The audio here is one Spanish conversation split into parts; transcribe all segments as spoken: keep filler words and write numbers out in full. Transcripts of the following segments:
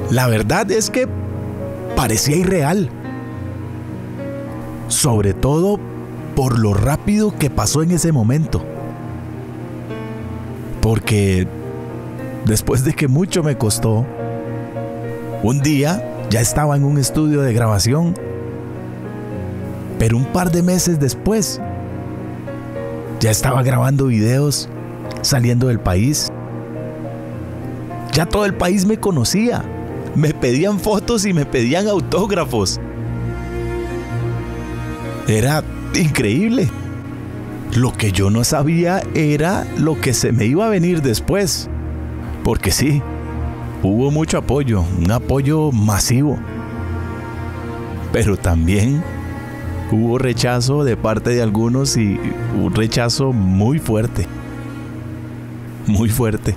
La verdad es que parecía irreal. Sobre todo por lo rápido que pasó en ese momento. Porque después de que mucho me costó, un día ya estaba en un estudio de grabación. Pero un par de meses después, ya estaba grabando videos, saliendo del país. Ya todo el país me conocía. Me pedían fotos y me pedían autógrafos. Era increíble. Lo que yo no sabía era lo que se me iba a venir después. Porque sí, hubo mucho apoyo, un apoyo masivo. Pero también hubo rechazo de parte de algunos y un rechazo muy fuerte. Muy fuerte.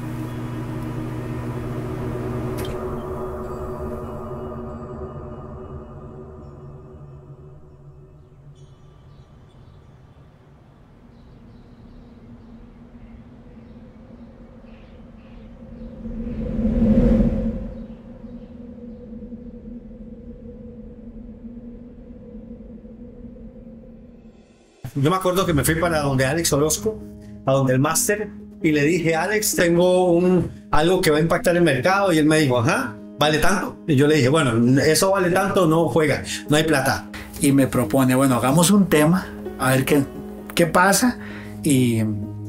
Yo me acuerdo que me fui para donde Alex Orozco, a donde el máster, y le dije, Alex, tengo un, algo que va a impactar el mercado, y él me dijo, ajá, ¿vale tanto? Y yo le dije, bueno, eso vale tanto, no juega, no hay plata. Y me propone, bueno, hagamos un tema, a ver qué, qué pasa, y,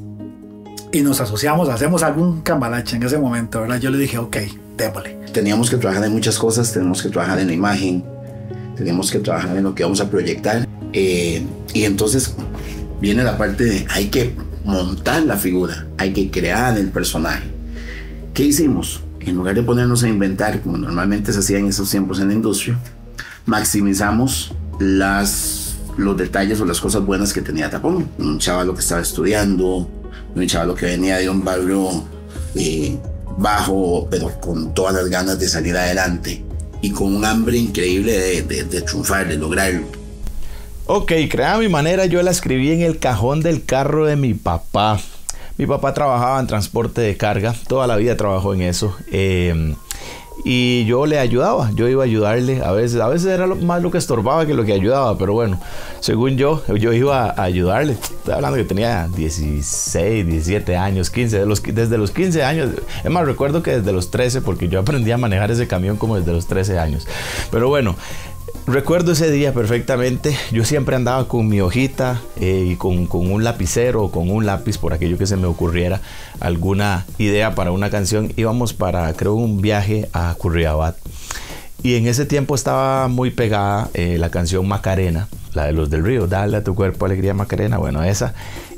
y nos asociamos, hacemos algún cambalache en ese momento, ¿verdad? Yo le dije, ok, démosle. Teníamos que trabajar en muchas cosas, tenemos que trabajar en la imagen, tenemos que trabajar en lo que vamos a proyectar. Eh, y entonces viene la parte de hay que montar la figura, hay que crear el personaje. ¿Qué hicimos? En lugar de ponernos a inventar como normalmente se hacía en esos tiempos en la industria, maximizamos las, los detalles o las cosas buenas que tenía Tapón. Un chavalo que estaba estudiando, un chavalo que venía de un barrio eh, bajo, pero con todas las ganas de salir adelante y con un hambre increíble de, de, de triunfar, de lograrlo. Ok, Crea mi manera yo la escribí en el cajón del carro de mi papá. Mi papá trabajaba en transporte de carga, toda la vida trabajó en eso. Eh, y yo le ayudaba, yo iba a ayudarle. A veces, a veces era lo, más lo que estorbaba que lo que ayudaba, pero bueno, según yo, yo iba a ayudarle. Estoy hablando que tenía dieciséis, diecisiete años, quince, de los, desde los quince años. Es más, recuerdo que desde los trece, porque yo aprendí a manejar ese camión como desde los trece años. Pero bueno, recuerdo ese día perfectamente. Yo siempre andaba con mi hojita eh, y con, con un lapicero o con un lápiz por aquello que se me ocurriera alguna idea para una canción. Íbamos para, creo, un viaje a Curriabat. Y en ese tiempo estaba muy pegada eh, la canción Macarena, la de Los del Río. Dale a tu cuerpo alegría, Macarena. Bueno, esa.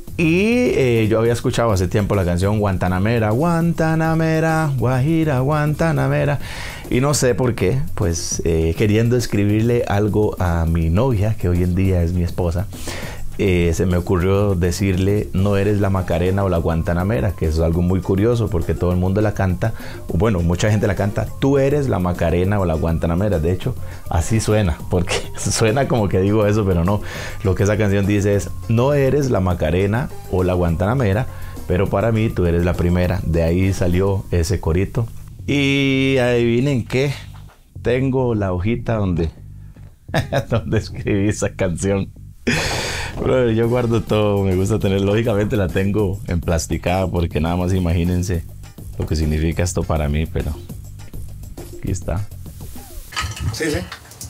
Y eh, yo había escuchado hace tiempo la canción Guantanamera, Guantanamera, Guajira, Guantanamera. Y no sé por qué, pues eh, queriendo escribirle algo a mi novia, que hoy en día es mi esposa, eh, se me ocurrió decirle, no eres la Macarena o la Guantanamera, que eso es algo muy curioso porque todo el mundo la canta, o bueno, mucha gente la canta, tú eres la Macarena o la Guantanamera. De hecho, así suena, porque suena como que digo eso, pero no. Lo que esa canción dice es, no eres la Macarena o la Guantanamera, pero para mí tú eres la primera. De ahí salió ese corito. Y adivinen qué, tengo la hojita donde, donde escribí esa canción. Bro, yo guardo todo, me gusta tener, lógicamente la tengo emplasticada porque nada más imagínense lo que significa esto para mí, pero aquí está. Sí, sí.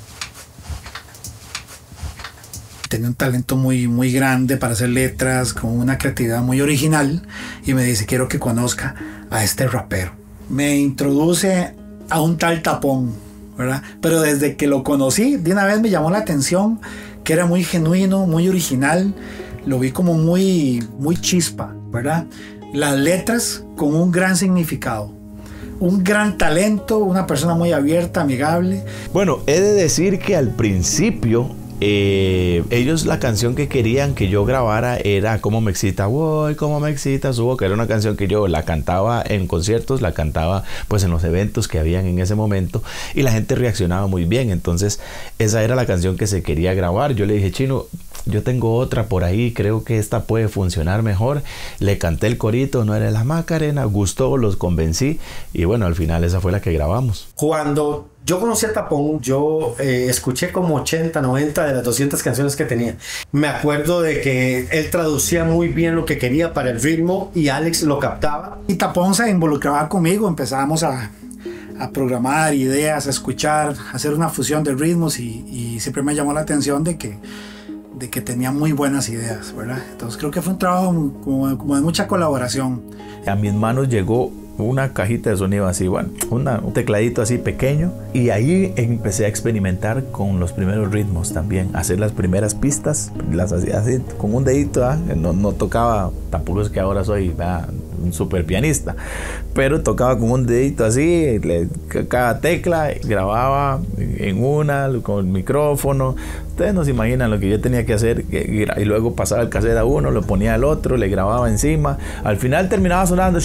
Tenía un talento muy, muy grande para hacer letras, con una creatividad muy original, y me dice, quiero que conozca a este rapero. Me introduce a un tal Tapón, ¿verdad? Pero desde que lo conocí, de una vez me llamó la atención que era muy genuino, muy original. Lo vi como muy, muy chispa, ¿verdad? Las letras con un gran significado. Un gran talento, una persona muy abierta, amigable. Bueno, he de decir que al principio Eh, ellos la canción que querían que yo grabara era Cómo me excita, voy, cómo me excita su boca. Era una canción que yo la cantaba en conciertos, la cantaba pues en los eventos que habían en ese momento y la gente reaccionaba muy bien. Entonces esa era la canción que se quería grabar. Yo le dije, Chino, yo tengo otra por ahí, creo que esta puede funcionar mejor. Le canté el corito, no era la Macarena, gustó, los convencí y bueno, al final esa fue la que grabamos. Cuando yo conocí a Tapón, yo eh, escuché como ochenta, noventa de las doscientas canciones que tenía. Me acuerdo de que él traducía muy bien lo que quería para el ritmo y Alex lo captaba. Y Tapón se involucraba conmigo, empezábamos a, a programar ideas, a escuchar, a hacer una fusión de ritmos y, y siempre me llamó la atención de que, de que tenía muy buenas ideas, ¿verdad? Entonces creo que fue un trabajo como, como de mucha colaboración. A mis manos llegó una cajita de sonido así, bueno, una, un tecladito así pequeño y ahí empecé a experimentar con los primeros ritmos también, hacer las primeras pistas, las hacía así con un dedito, ¿eh? no, no tocaba, tampoco es que ahora soy ¿verdad? un super pianista, pero tocaba con un dedito así, le, cada tecla, grababa en una, con el micrófono. Ustedes no se imaginan lo que yo tenía que hacer y, y luego pasaba el cassette a uno, lo ponía al otro, le grababa encima, al final terminaba sonando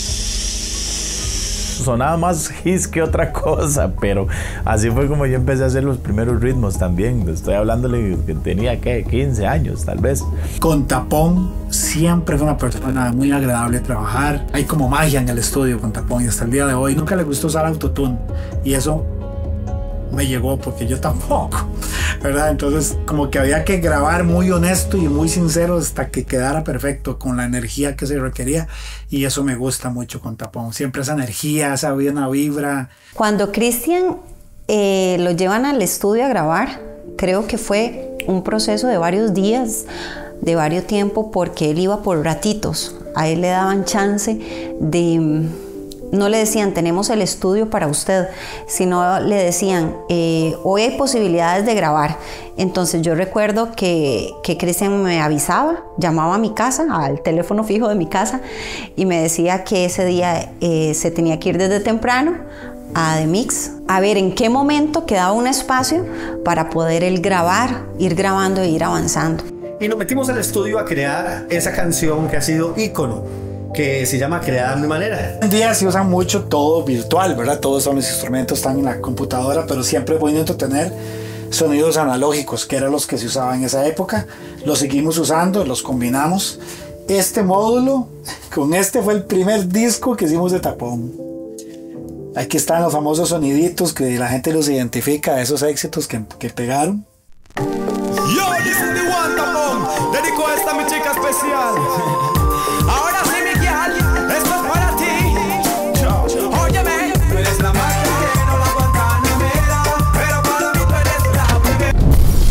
sonaba más hits que otra cosa, pero así fue como yo empecé a hacer los primeros ritmos también. Estoy hablándole que tenía ¿qué? quince años tal vez. Con Tapón siempre fue una persona muy agradable de trabajar. Hay como magia en el estudio con Tapón y hasta el día de hoy nunca le gustó usar autotune y eso me llegó porque yo tampoco, ¿verdad? Entonces como que había que grabar muy honesto y muy sincero hasta que quedara perfecto con la energía que se requería y eso me gusta mucho con Tapón, siempre esa energía, esa buena vibra. Cuando Cristian eh, lo llevan al estudio a grabar, creo que fue un proceso de varios días, de varios tiempo, porque él iba por ratitos, a él le daban chance de... No le decían, tenemos el estudio para usted, sino le decían, eh, hoy hay posibilidades de grabar. Entonces yo recuerdo que, que Cristian me avisaba, llamaba a mi casa, al teléfono fijo de mi casa, y me decía que ese día eh, se tenía que ir desde temprano a The Mix, a ver en qué momento quedaba un espacio para poder él grabar, ir grabando e ir avanzando. Y nos metimos al estudio a crear esa canción que ha sido ícono, que se llama Creada a mi manera. Hoy en día se usa mucho todo virtual, ¿verdad? Todos son los instrumentos, están en la computadora, pero siempre es bonito tener sonidos analógicos, que eran los que se usaban en esa época. Los seguimos usando, los combinamos. Este módulo, con este fue el primer disco que hicimos de Tapón. Aquí están los famosos soniditos que la gente los identifica, esos éxitos que, que pegaron. Yo, this is the one, Tapón. Dedico a esta mi chica especial. Ahora sí, mi gal, esto es para ti. Óyeme, tú eres la más que no la aguanta ni me da, pero para mí tú eres la primera.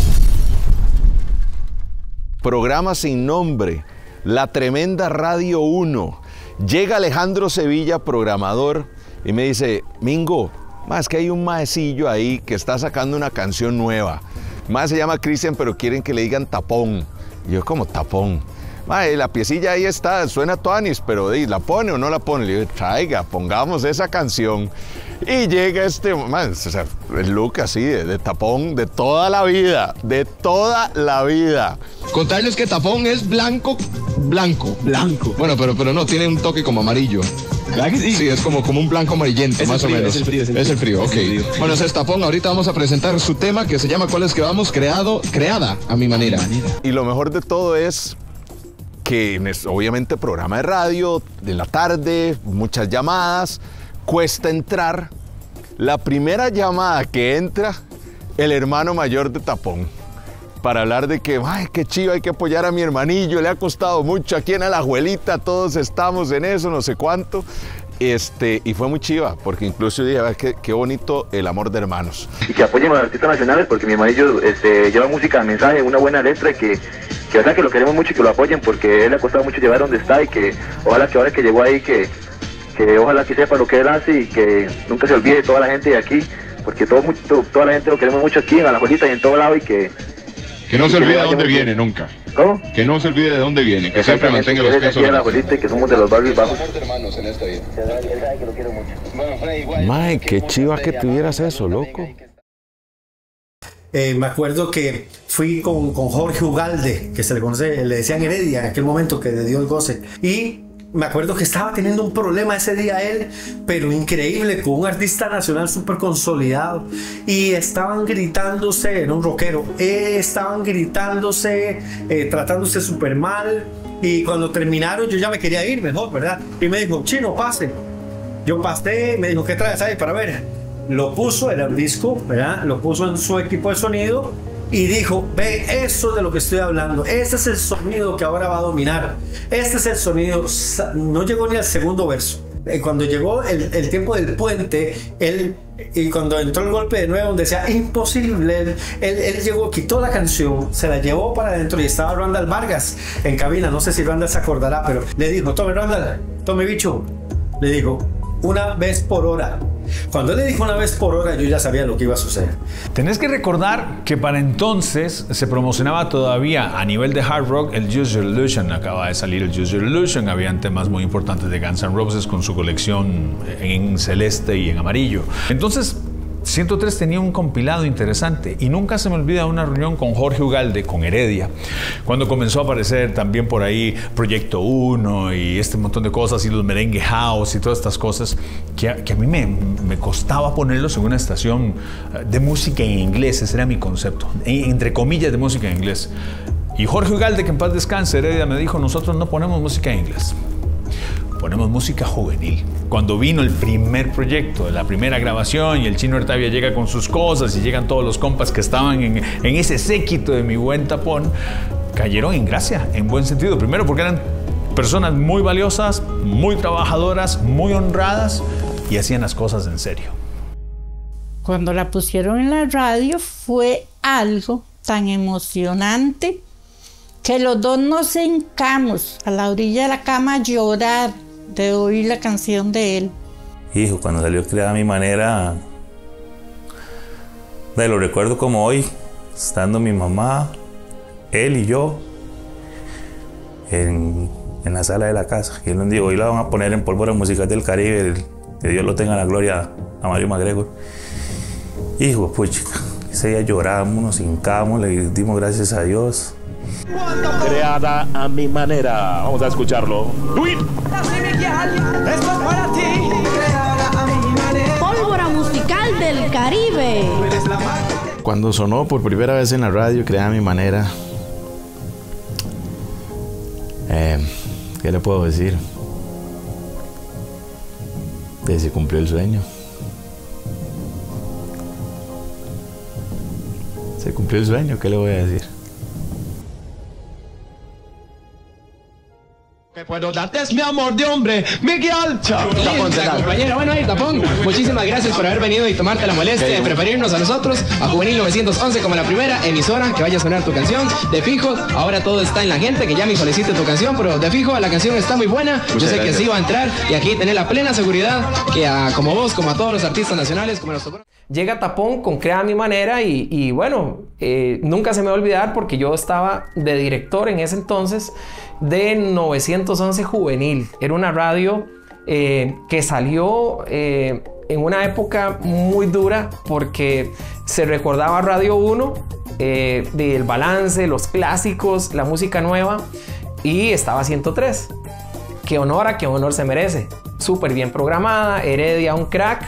Programa sin nombre, La Tremenda Radio uno. Llega Alejandro Sevilla, programador, y me dice, Mingo, más que hay un maecillo ahí que está sacando una canción nueva. Más se llama Cristian, pero quieren que le digan Tapón. Y yo, ¿cómo Tapón? Mae, la piecilla ahí está, suena tuanis, pero ¿la pone o no la pone? Le digo, traiga, pongamos esa canción. Y llega este, man, o sea, el look así de, de Tapón de toda la vida, de toda la vida. Contarles que Tapón es blanco, blanco. Blanco. Bueno, pero, pero no, tiene un toque como amarillo. ¿Verdad que sí? Sí, es como, como un blanco amarillento, más o menos. Es el frío, es el frío. Es el frío, ok. El frío. Bueno, ese es Tapón. Ahorita vamos a presentar su tema que se llama ¿Cuál es que vamos? Creado, creada a mi manera. Y lo mejor de todo es que obviamente programa de radio, de la tarde, muchas llamadas, cuesta entrar. La primera llamada que entra, el hermano mayor de Tapón, para hablar de que, ay, qué chido, hay que apoyar a mi hermanillo, le ha costado mucho, aquí en Alajuelita todos estamos en eso, no sé cuánto. Este, y fue muy chiva, porque incluso dije, a ver, qué, qué bonito el amor de hermanos. Y que apoyen a los artistas nacionales, porque mi hermanillo este, lleva música, mensaje, una buena letra, que, que, o sea, que lo queremos mucho y que lo apoyen, porque él le ha costado mucho llegar a donde está, y que ojalá que ahora que llegó ahí, que, que ojalá que sepa lo que él hace y que nunca se olvide de toda la gente de aquí, porque todo, todo, toda la gente lo queremos mucho aquí en Alajuelita y en todo lado, y que... Que no se olvide de dónde viene nunca. ¿Cómo? Que no se olvide de dónde viene, que siempre mantenga los pies sobre la tierra. Que somos de los barrios bajos. Mae, qué chiva que tuvieras eso, loco. Eh, me acuerdo que fui con, con Jorge Ugalde, que se le conoce, le decían Heredia en aquel momento, que le dio el goce. Y me acuerdo que estaba teniendo un problema ese día él, pero increíble, con un artista nacional súper consolidado. Y estaban gritándose, era un rockero, eh, estaban gritándose, eh, tratándose súper mal. Y cuando terminaron, yo ya me quería ir mejor, ¿verdad? Y me dijo, Chino, pase. Yo pasé, me dijo, ¿qué traes ahí para ver? Lo puso, era el disco, ¿verdad? Lo puso en su equipo de sonido. Y dijo, ve, eso de lo que estoy hablando, este es el sonido que ahora va a dominar, este es el sonido. No llegó ni al segundo verso. Cuando llegó el, el tiempo del puente, él, y cuando entró el golpe de nuevo, donde decía, imposible, él, él, él llegó, quitó la canción, se la llevó para adentro y estaba Randall Vargas en cabina, no sé si Randall se acordará, pero le dijo, tome Randall, tome bicho, le dijo, una vez por hora. Cuando él le dijo una vez por hora, yo ya sabía lo que iba a suceder. Tenés que recordar que para entonces se promocionaba todavía a nivel de hard rock el Use Your Illusion. Acaba de salir el Use Your Illusion. Habían temas muy importantes de Guns N' Roses con su colección en celeste y en amarillo. Entonces, ciento tres tenía un compilado interesante y nunca se me olvida una reunión con Jorge Ugalde, con Heredia, cuando comenzó a aparecer también por ahí Proyecto Uno y este montón de cosas y los Merengue House y todas estas cosas que a, que a mí me, me costaba ponerlos en una estación de música en inglés. Ese era mi concepto, entre comillas, de música en inglés. Y Jorge Ugalde, que en paz descanse, Heredia, me dijo, nosotros no ponemos música en inglés, ponemos música juvenil. Cuando vino el primer proyecto, la primera grabación, y el Chino Artavia llega con sus cosas y llegan todos los compas que estaban en, en ese séquito de Mi Buen Tapón, cayeron en gracia, en buen sentido. Primero porque eran personas muy valiosas, muy trabajadoras, muy honradas y hacían las cosas en serio. Cuando la pusieron en la radio fue algo tan emocionante que los dos nos hincamos a la orilla de la cama a llorar de oír la canción de él. Hijo, cuando salió Crea Mi Manera, de lo recuerdo como hoy, estando mi mamá, él y yo en, en la sala de la casa. Y él nos dijo, hoy la van a poner en Pólvora Musical del Caribe, que Dios lo tenga en la gloria a Mario MacGregor. Hijo, pues chica, ese día lloramos, nos hincamos, le dimos gracias a Dios. Creada a mi manera. Vamos a escucharlo. Pólvora Musical del Caribe. Cuando sonó por primera vez en la radio, Creada a mi manera, eh, ¿qué le puedo decir? Que se cumplió el sueño. Se cumplió el sueño, ¿qué le voy a decir? Que puedo darte es mi amor de hombre, Miguel. Chao. Linda, compañero. Bueno, ahí, Tapón, muchísimas gracias por haber venido y tomarte la molestia de preferirnos a nosotros, a Juvenil novecientos once, como la primera emisora que vaya a sonar tu canción. De fijo, ahora todo está en la gente, que ya me solicite tu canción, pero de fijo, la canción está muy buena. Yo sé que sí va a entrar y aquí tener la plena seguridad que a, como vos, como a todos los artistas nacionales, como los... Llega Tapón con Crea Mi Manera y, y bueno, eh, nunca se me va a olvidar porque yo estaba de director en ese entonces de novecientos once Juvenil. Era una radio eh, que salió eh, en una época muy dura porque se recordaba Radio Uno, eh, del balance, los clásicos, la música nueva, y estaba ciento tres. Qué honor a qué honor se merece. Súper bien programada, Heredia un crack,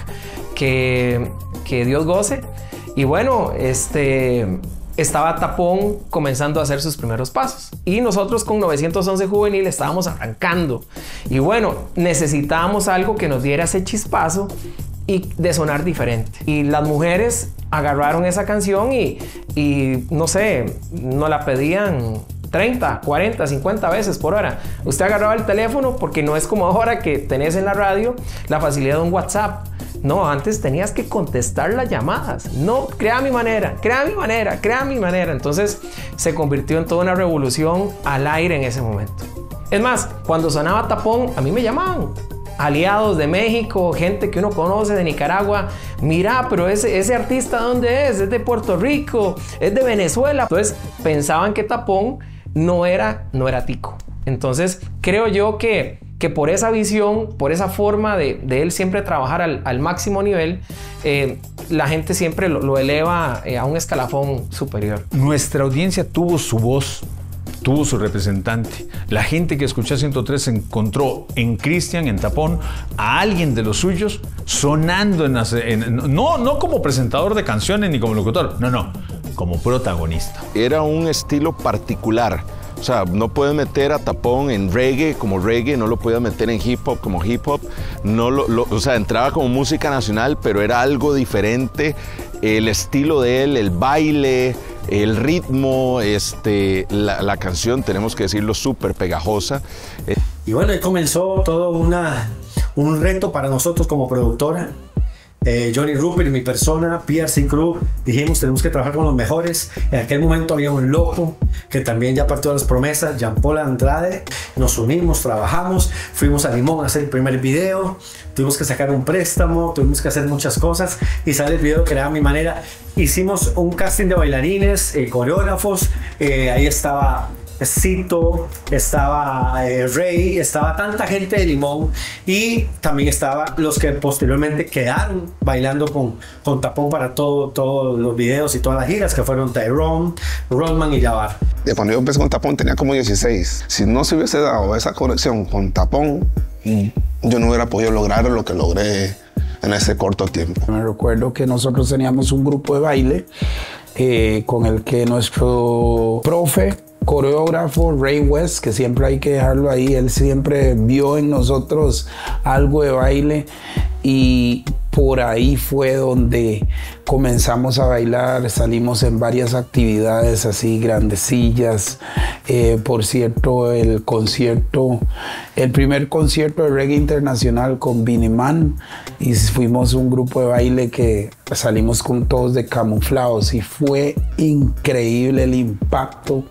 que, que Dios goce. Y bueno, este... estaba Tapón comenzando a hacer sus primeros pasos y nosotros con novecientos once Juvenil estábamos arrancando y bueno, necesitábamos algo que nos diera ese chispazo y de sonar diferente, y las mujeres agarraron esa canción y, y no sé, nos la pedían treinta, cuarenta, cincuenta veces por hora. Usted agarraba el teléfono, porque no es como ahora que tenés en la radio la facilidad de un WhatsApp. No, antes tenías que contestar las llamadas. No, crea mi manera, crea mi manera, crea mi manera. Entonces se convirtió en toda una revolución al aire en ese momento. Es más, cuando sonaba Tapón, a mí me llamaban aliados de México, gente que uno conoce de Nicaragua. Mira, pero ese, ese artista, ¿dónde es? Es de Puerto Rico, es de Venezuela. Entonces pensaban que Tapón no era, no era tico. Entonces creo yo que, que por esa visión, por esa forma de, de él siempre trabajar al, al máximo nivel, eh, la gente siempre lo, lo eleva eh, a un escalafón superior. Nuestra audiencia tuvo su voz tuvo su representante. La gente que escuchó ciento tres encontró en Cristian, en Tapón, a alguien de los suyos sonando en, en no, no como presentador de canciones ni como locutor, no, no, como protagonista. Era un estilo particular. O sea, no puedes meter a Tapón en reggae como reggae, no lo puedes meter en hip hop como hip hop. No lo, lo, o sea, entraba como música nacional, pero era algo diferente. El estilo de él, el baile, el ritmo, este, la, la canción, tenemos que decirlo, súper pegajosa. Y bueno, ahí comenzó todo una, un reto para nosotros como productora. Eh, Johnny Rupert y mi persona, P R C Crew, dijimos tenemos que trabajar con los mejores. En aquel momento había un loco que también ya partió de las promesas, Jean Paul Andrade. Nos unimos, trabajamos, fuimos a Limón a hacer el primer video, tuvimos que sacar un préstamo, tuvimos que hacer muchas cosas y sale el video que era a mi manera. Hicimos un casting de bailarines, eh, coreógrafos, eh, ahí estaba Cito, estaba eh, Rey, estaba tanta gente de Limón y también estaba los que posteriormente quedaron bailando con, con Tapón para todo, todos los videos y todas las giras, que fueron Tyrone, Rodman y Jabbar. De cuando yo empecé con Tapón tenía como dieciséis. Si no se hubiese dado esa conexión con Tapón, yo no hubiera podido lograr lo que logré en ese corto tiempo. Me recuerdo que nosotros teníamos un grupo de baile eh, con el que nuestro profe, coreógrafo Ray West, que siempre hay que dejarlo ahí, él siempre vio en nosotros algo de baile y por ahí fue donde comenzamos a bailar, salimos en varias actividades así grandecillas. Eh, por cierto, el concierto, el primer concierto de reggae internacional con Beenie Man, y fuimos un grupo de baile que salimos con todos de camuflados y fue increíble el impacto.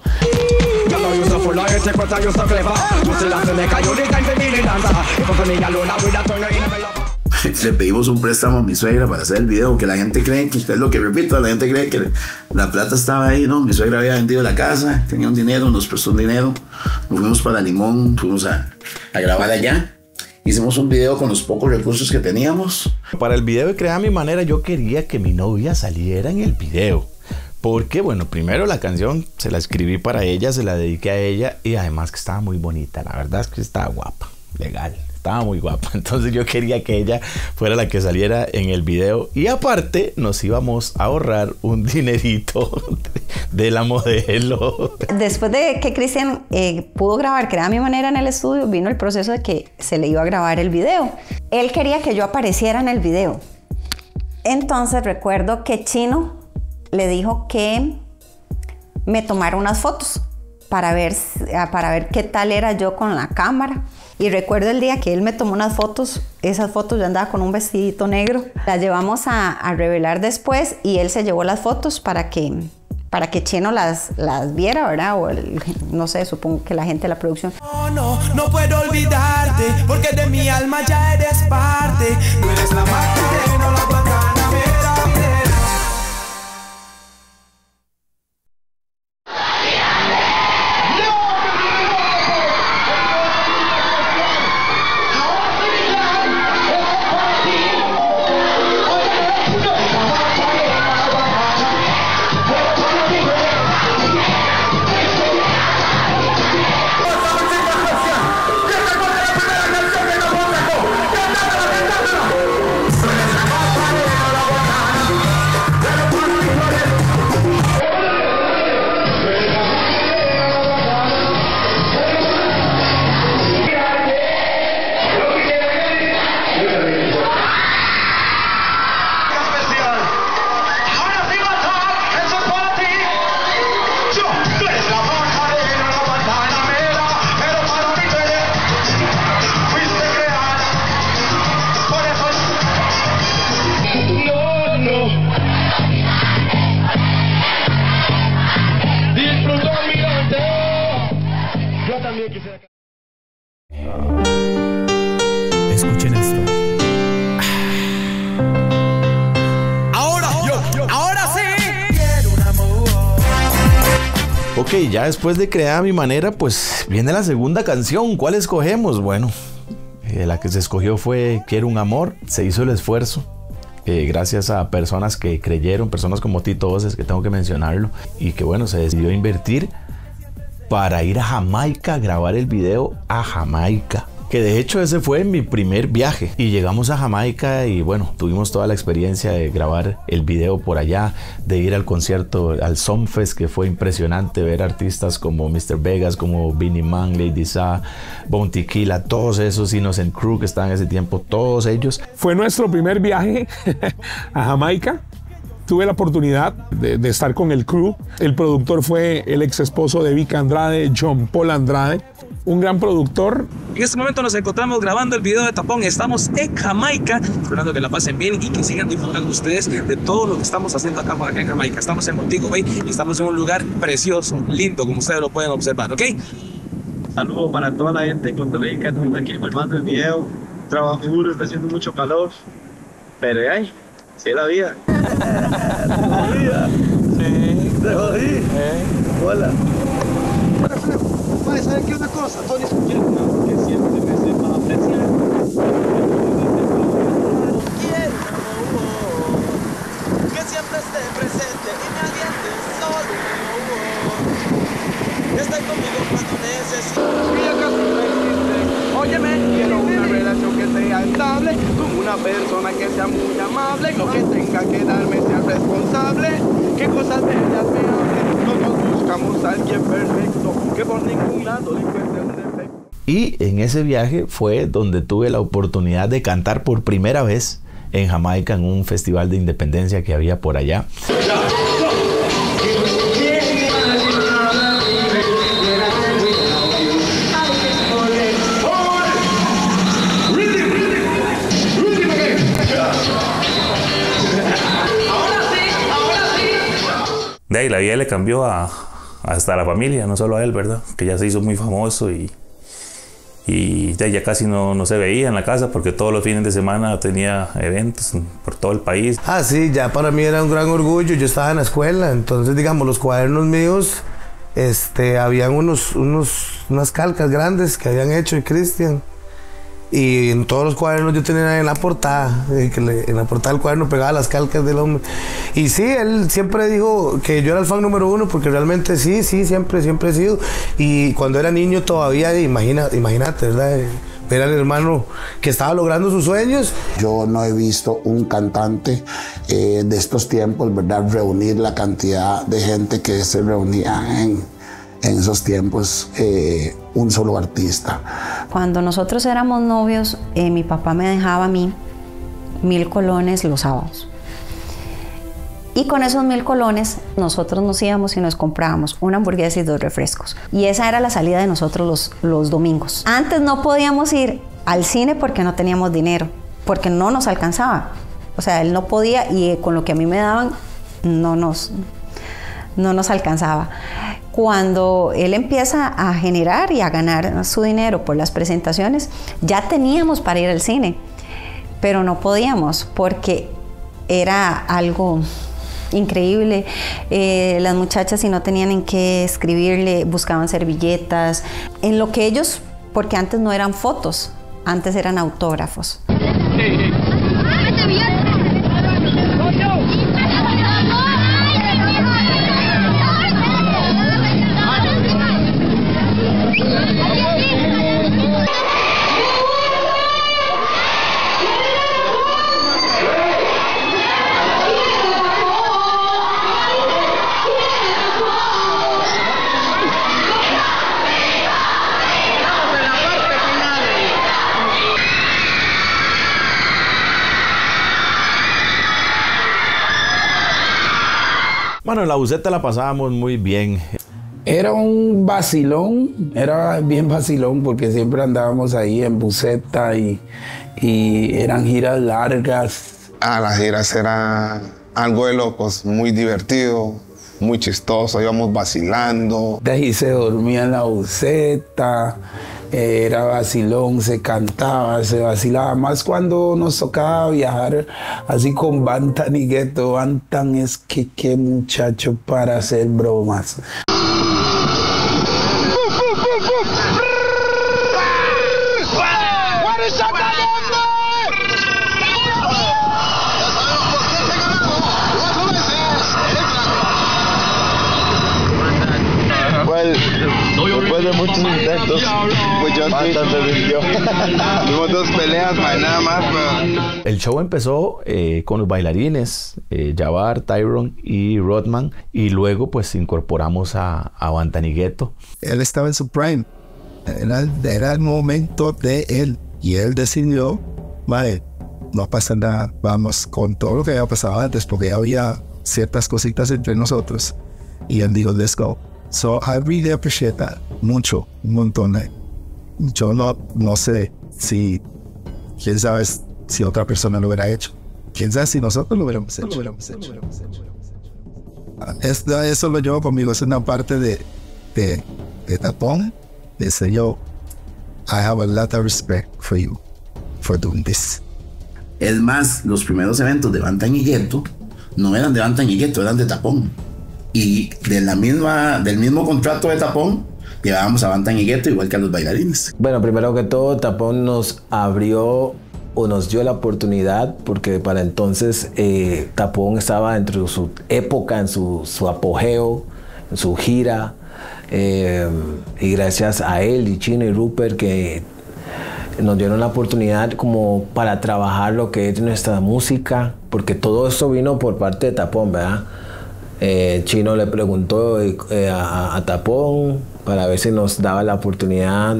Le pedimos un préstamo a mi suegra para hacer el video, que la gente cree que, es lo que repito, la gente cree que la plata estaba ahí, ¿no? Mi suegra había vendido la casa, tenía un dinero, nos prestó un dinero, nos fuimos para Limón, fuimos a, a grabar allá. Hicimos un video con los pocos recursos que teníamos. Para el video de Crea a mi manera, yo quería que mi novia saliera en el video. Porque, bueno, primero la canción se la escribí para ella, se la dediqué a ella y además que estaba muy bonita. La verdad es que estaba guapa, legal. Estaba muy guapa, entonces yo quería que ella fuera la que saliera en el video y aparte nos íbamos a ahorrar un dinerito de la modelo. Después de que Cristian eh, pudo grabar Crea a mi manera en el estudio, vino el proceso de que se le iba a grabar el video. Él quería que yo apareciera en el video. Entonces recuerdo que Chino le dijo que me tomara unas fotos para ver, para ver qué tal era yo con la cámara. Y recuerdo el día que él me tomó unas fotos, esas fotos yo andaba con un vestidito negro. Las llevamos a, a revelar después y él se llevó las fotos para que, para que Chino las, las viera, ¿verdad? O el, no sé, supongo que la gente de la producción. No, no, no puedo olvidarte, porque de mi alma ya eres parte. Tú eres la Macarena, la Guantanamera, mira. Escuchen esto. Ahora, yo, ahora sí. Ok, ya después de Crea a mi manera, pues viene la segunda canción. ¿Cuál escogemos? Bueno, eh, la que se escogió fue Quiero un amor. Se hizo el esfuerzo. Eh, gracias a personas que creyeron, personas como Tito Voces, que tengo que mencionarlo, y que bueno, se decidió invertir para ir a Jamaica a grabar el video a Jamaica. Que de hecho ese fue mi primer viaje. Y llegamos a Jamaica y bueno, tuvimos toda la experiencia de grabar el video por allá, de ir al concierto, al Sumfest, que fue impresionante ver artistas como mister Vegas, como Beenie Man, Lady Sa, Bone Tequila, todos esos, Innocent Crew que estaban en ese tiempo, todos ellos. Fue nuestro primer viaje a Jamaica. Tuve la oportunidad de, de estar con el crew. El productor fue el ex esposo de Vic Andrade, John Paul Andrade, un gran productor. En este momento nos encontramos grabando el video de Tapón. Estamos en Jamaica, esperando que la pasen bien y que sigan disfrutando ustedes de todo lo que estamos haciendo acá, acá en Jamaica. Estamos en Montego Bay y estamos en un lugar precioso, lindo, como ustedes lo pueden observar, ¿ok? Saludos para toda la gente de Costa Rica, estamos aquí filmando el video. Trabajo duro, está haciendo mucho calor, pero ay, sí es la vida. La vida. Sí, te jodí. Eh. Hola. Bueno, ¿sabes qué? Una cosa, Tony es un gentleman que siempre me sepa apreciar. Que siempre esté presente y me aliente solo. Que esté conmigo cuando necesito. Que ya casi no existe. Óyeme, quiero una relación que sea estable, con una persona que sea muy amable, lo que tenga que darme sea responsable, que cosas bellas me hablen, no nos buscamos a alguien perfecto, que por ningún lado le encuentre un defecto. Y en ese viaje fue donde tuve la oportunidad de cantar por primera vez en Jamaica en un festival de independencia que había por allá. De ahí la vida le cambió a, hasta a la familia, no solo a él, ¿verdad? Que ya se hizo muy famoso y, y ya, ya casi no, no se veía en la casa porque todos los fines de semana tenía eventos por todo el país. Ah, sí, ya para mí era un gran orgullo. Yo estaba en la escuela, entonces, digamos, los cuadernos míos, este, habían unos, unos, unas calcas grandes que habían hecho el Cristian. Y en todos los cuadernos yo tenía en la portada, que le, en la portada del cuaderno pegaba las calcas del hombre. Y sí, él siempre dijo que yo era el fan número uno, porque realmente sí, sí, siempre, siempre he sido. Y cuando era niño todavía, imagina, imagínate, ¿verdad? Ver al hermano que estaba logrando sus sueños. Yo no he visto un cantante eh, de estos tiempos, ¿verdad? Reunir la cantidad de gente que se reunía en, en esos tiempos, eh, un solo artista. Cuando nosotros éramos novios, eh, mi papá me dejaba a mí mil colones los sábados. Y con esos mil colones nosotros nos íbamos y nos comprábamos una hamburguesa y dos refrescos. Y esa era la salida de nosotros los, los domingos. Antes no podíamos ir al cine porque no teníamos dinero, porque no nos alcanzaba. O sea, él no podía y con lo que a mí me daban no nos, no nos alcanzaba. Cuando él empieza a generar y a ganar su dinero por las presentaciones, ya teníamos para ir al cine, pero no podíamos porque era algo increíble. Eh, las muchachas, si no tenían en qué escribirle, buscaban servilletas. En lo que ellos, porque antes no eran fotos, antes eran autógrafos. Bueno, en la buseta la pasábamos muy bien. Era un vacilón, era bien vacilón porque siempre andábamos ahí en buseta y, y eran giras largas. Ah, las giras era algo de locos, muy divertido, muy chistoso, íbamos vacilando. De ahí se dormía en la buseta, era vacilón, se cantaba, se vacilaba, más cuando nos tocaba viajar así con Bantan y Gueto. Bantan es que qué muchacho para hacer bromas. Well, de muchos intentos, pues yo bastante rindió. Tuvimos dos peleas, más nada más. Pero... El show empezó eh, con los bailarines, eh, Jabbar, Tyrone y Rodman, y luego pues incorporamos a, a Bantanigueto. Él estaba en su prime, era, era el momento de él, y él decidió, vale, no pasa nada, vamos con todo lo que había pasado antes, porque había ciertas cositas entre nosotros, y él dijo, let's go. So I really appreciate that, mucho, un montón. Eh. Yo no, no sé si, quién sabe si otra persona lo hubiera hecho, quién sabe si nosotros lo hubiéramos hecho. Lo hubiéramos hecho. Esto, eso lo llevo conmigo, es una parte de, de, de Tapón, de yo, I have a lot of respect for you, for doing this. Es más, los primeros eventos de Bantan y Ghetto no eran de Bantan y Ghetto, eran de Tapón. Y de la misma, del mismo contrato de Tapón, llevábamos a Bantan y Ghetto igual que a los bailarines. Bueno, primero que todo, Tapón nos abrió o nos dio la oportunidad, porque para entonces eh, Tapón estaba dentro de su época, en su, su apogeo, en su gira. Eh, y gracias a él y Chino y Rupert que nos dieron la oportunidad como para trabajar lo que es nuestra música, porque todo esto vino por parte de Tapón, ¿verdad? Eh, Chino le preguntó eh, a, a Tapón para ver si nos daba la oportunidad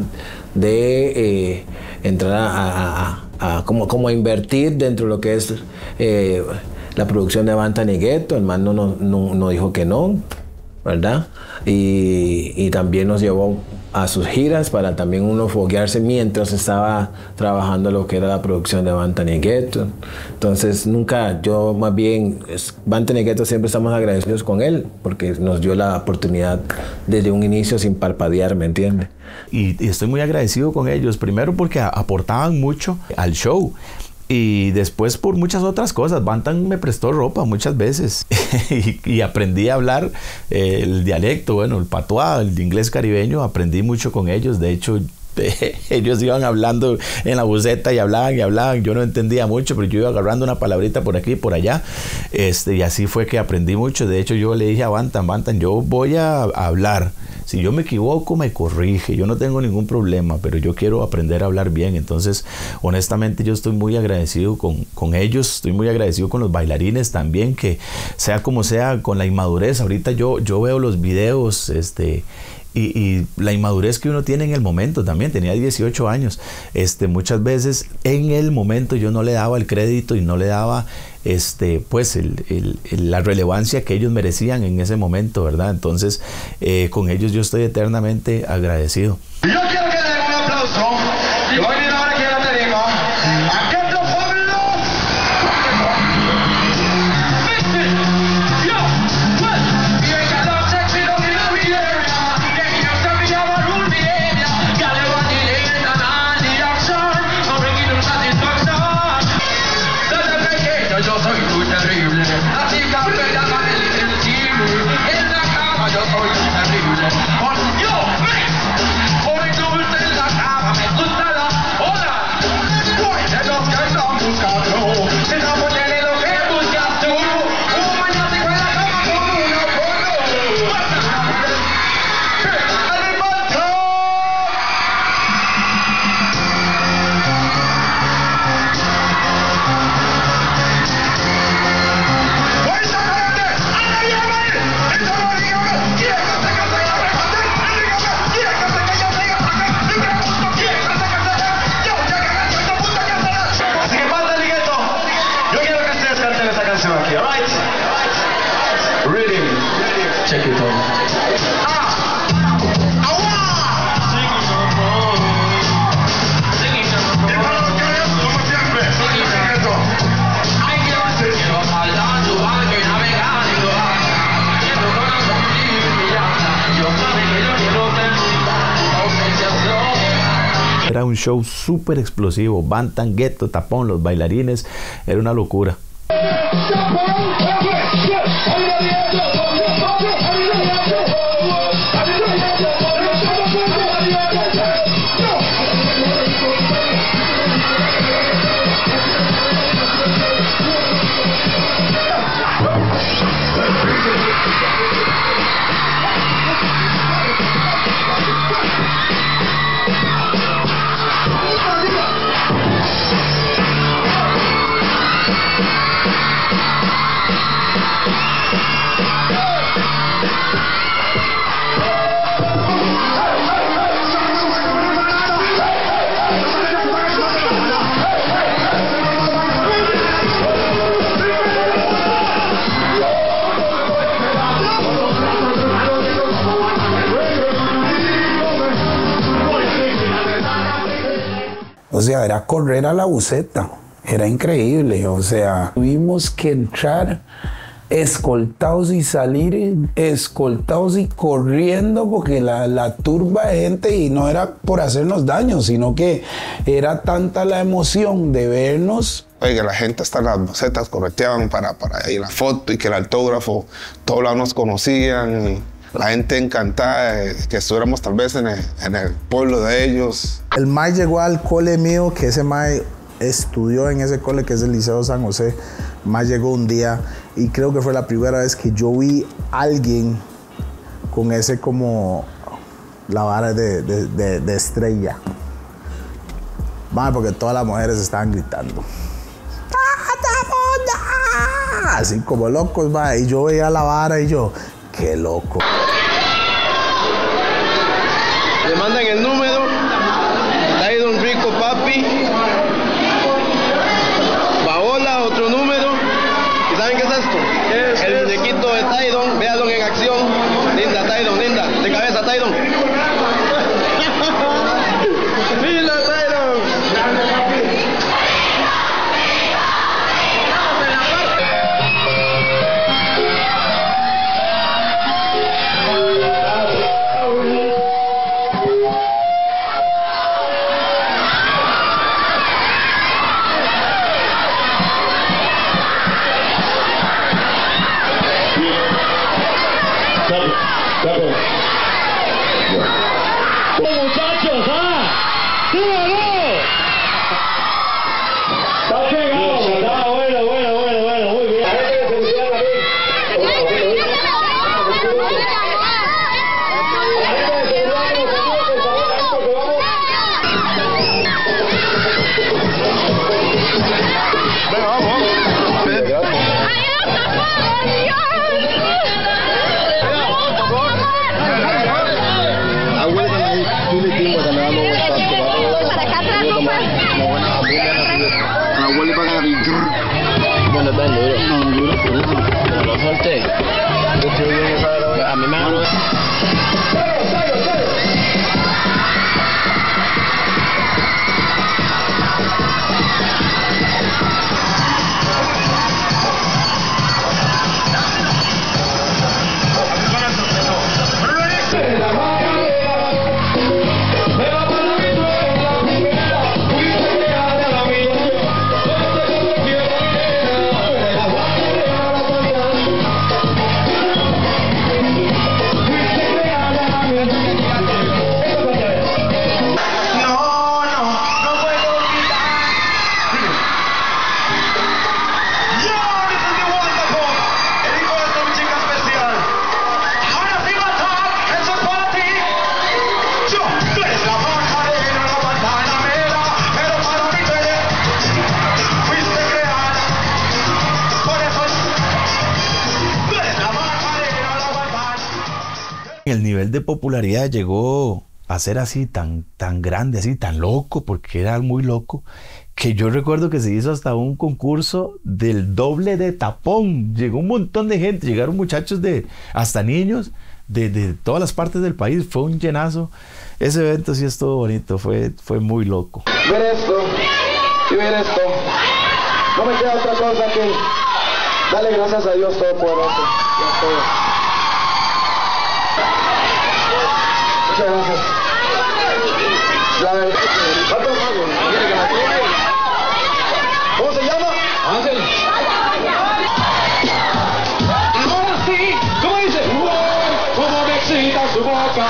de eh, entrar a, a, a, a como, como a invertir dentro de lo que es eh, la producción de Bantan y Ghetto. El man no, no, no, no dijo que no, ¿verdad? Y, y también nos llevó a sus giras para también uno foguearse mientras estaba trabajando lo que era la producción de Bantan y Ghetto. Entonces nunca, yo más bien, Bantan y Ghetto siempre estamos agradecidos con él porque nos dio la oportunidad desde un inicio sin parpadear, ¿me entiende? Y, y estoy muy agradecido con ellos, primero porque aportaban mucho al show. Y después por muchas otras cosas. Bantan me prestó ropa muchas veces y, y aprendí a hablar eh, el dialecto, bueno, el patuá, el inglés caribeño, aprendí mucho con ellos. De hecho, eh, ellos iban hablando en la buseta y hablaban y hablaban. Yo no entendía mucho, pero yo iba agarrando una palabrita por aquí y por allá. Este, y así fue que aprendí mucho. De hecho, yo le dije a Bantan, Bantan, yo voy a, a hablar. Si yo me equivoco, me corrige. Yo no tengo ningún problema, pero yo quiero aprender a hablar bien. Entonces, honestamente, yo estoy muy agradecido con, con ellos. Estoy muy agradecido con los bailarines también, que sea como sea, con la inmadurez. Ahorita yo, yo veo los videos, este... Y, y la inmadurez que uno tiene en el momento también. Tenía dieciocho años. Este, muchas veces en el momento yo no le daba el crédito y no le daba este, pues el, el, el, la relevancia que ellos merecían en ese momento, ¿verdad? Entonces eh, con ellos yo estoy eternamente agradecido. Yo quiero que le den un aplauso. Yo voy a ir ahora que ya te digo. ¿A qué otro pueblo? Yo soy muy terrible, así que aprendan a sentirme. En la cama yo soy muy terrible. Por Dios, hoy dulce en la cama me gusta la hora. Pues de los que están buscando, si no puede tener lo que buscas tú, un maniático en la cama con uno porno. Check it out. Era un show súper explosivo. Bantan, Ghetto, Tapón, los bailarines. Era una locura. O sea, era correr a la buceta. Era increíble. O sea, tuvimos que entrar escoltados y salir escoltados y corriendo porque la, la turba de gente, y no era por hacernos daño, sino que era tanta la emoción de vernos. Oiga, la gente hasta las bucetas correteaban para, para ir a la foto y que el autógrafo, todos lados nos conocían. Y la gente encantada de que estuviéramos tal vez en el, en el pueblo de ellos. El mae llegó al cole mío, que ese mae estudió en ese cole que es el Liceo San José. Mae llegó un día y creo que fue la primera vez que yo vi a alguien con ese como la vara de, de, de, de estrella. Mae, porque todas las mujeres estaban gritando. Así como locos, mae. Y yo veía la vara y yo, qué loco. Le mandan el número, trae Don Rico Papi, Paola, otro número. ¿Y saben qué es esto? ¿Qué es, el qué muñequito es? De Taidon, véalo en acción. Linda, Taidon, linda. De cabeza, Taidon. ¡Linda, Taidon! Muchachos, ¿ah? ¿Sí o no? Está pegado, ¿verdad? Bueno, bueno, bueno, bueno, muy bien. La gente de seguridad también. La gente de seguridad nos ayuda, por favor, porque vamos. Venga, vamos, vamos. Bueno, está duro. No, duro, por eso. Pero lo solté. Yo estoy bien esa. A mí me agarró. El nivel de popularidad llegó a ser así tan, tan grande, así tan loco, porque era muy loco, que yo recuerdo que se hizo hasta un concurso del doble de Tapón. Llegó un montón de gente, llegaron muchachos de, hasta niños de, de todas las partes del país. Fue un llenazo. Ese evento sí estuvo bonito, fue, fue muy loco. Ver esto y ver esto. No me queda otra cosa que darle gracias a Dios Todopoderoso. Muchas gracias. La verdad. ¿Cómo se llama? Ángel. Ahora sí, ¿cómo dice? Como me excita su boca.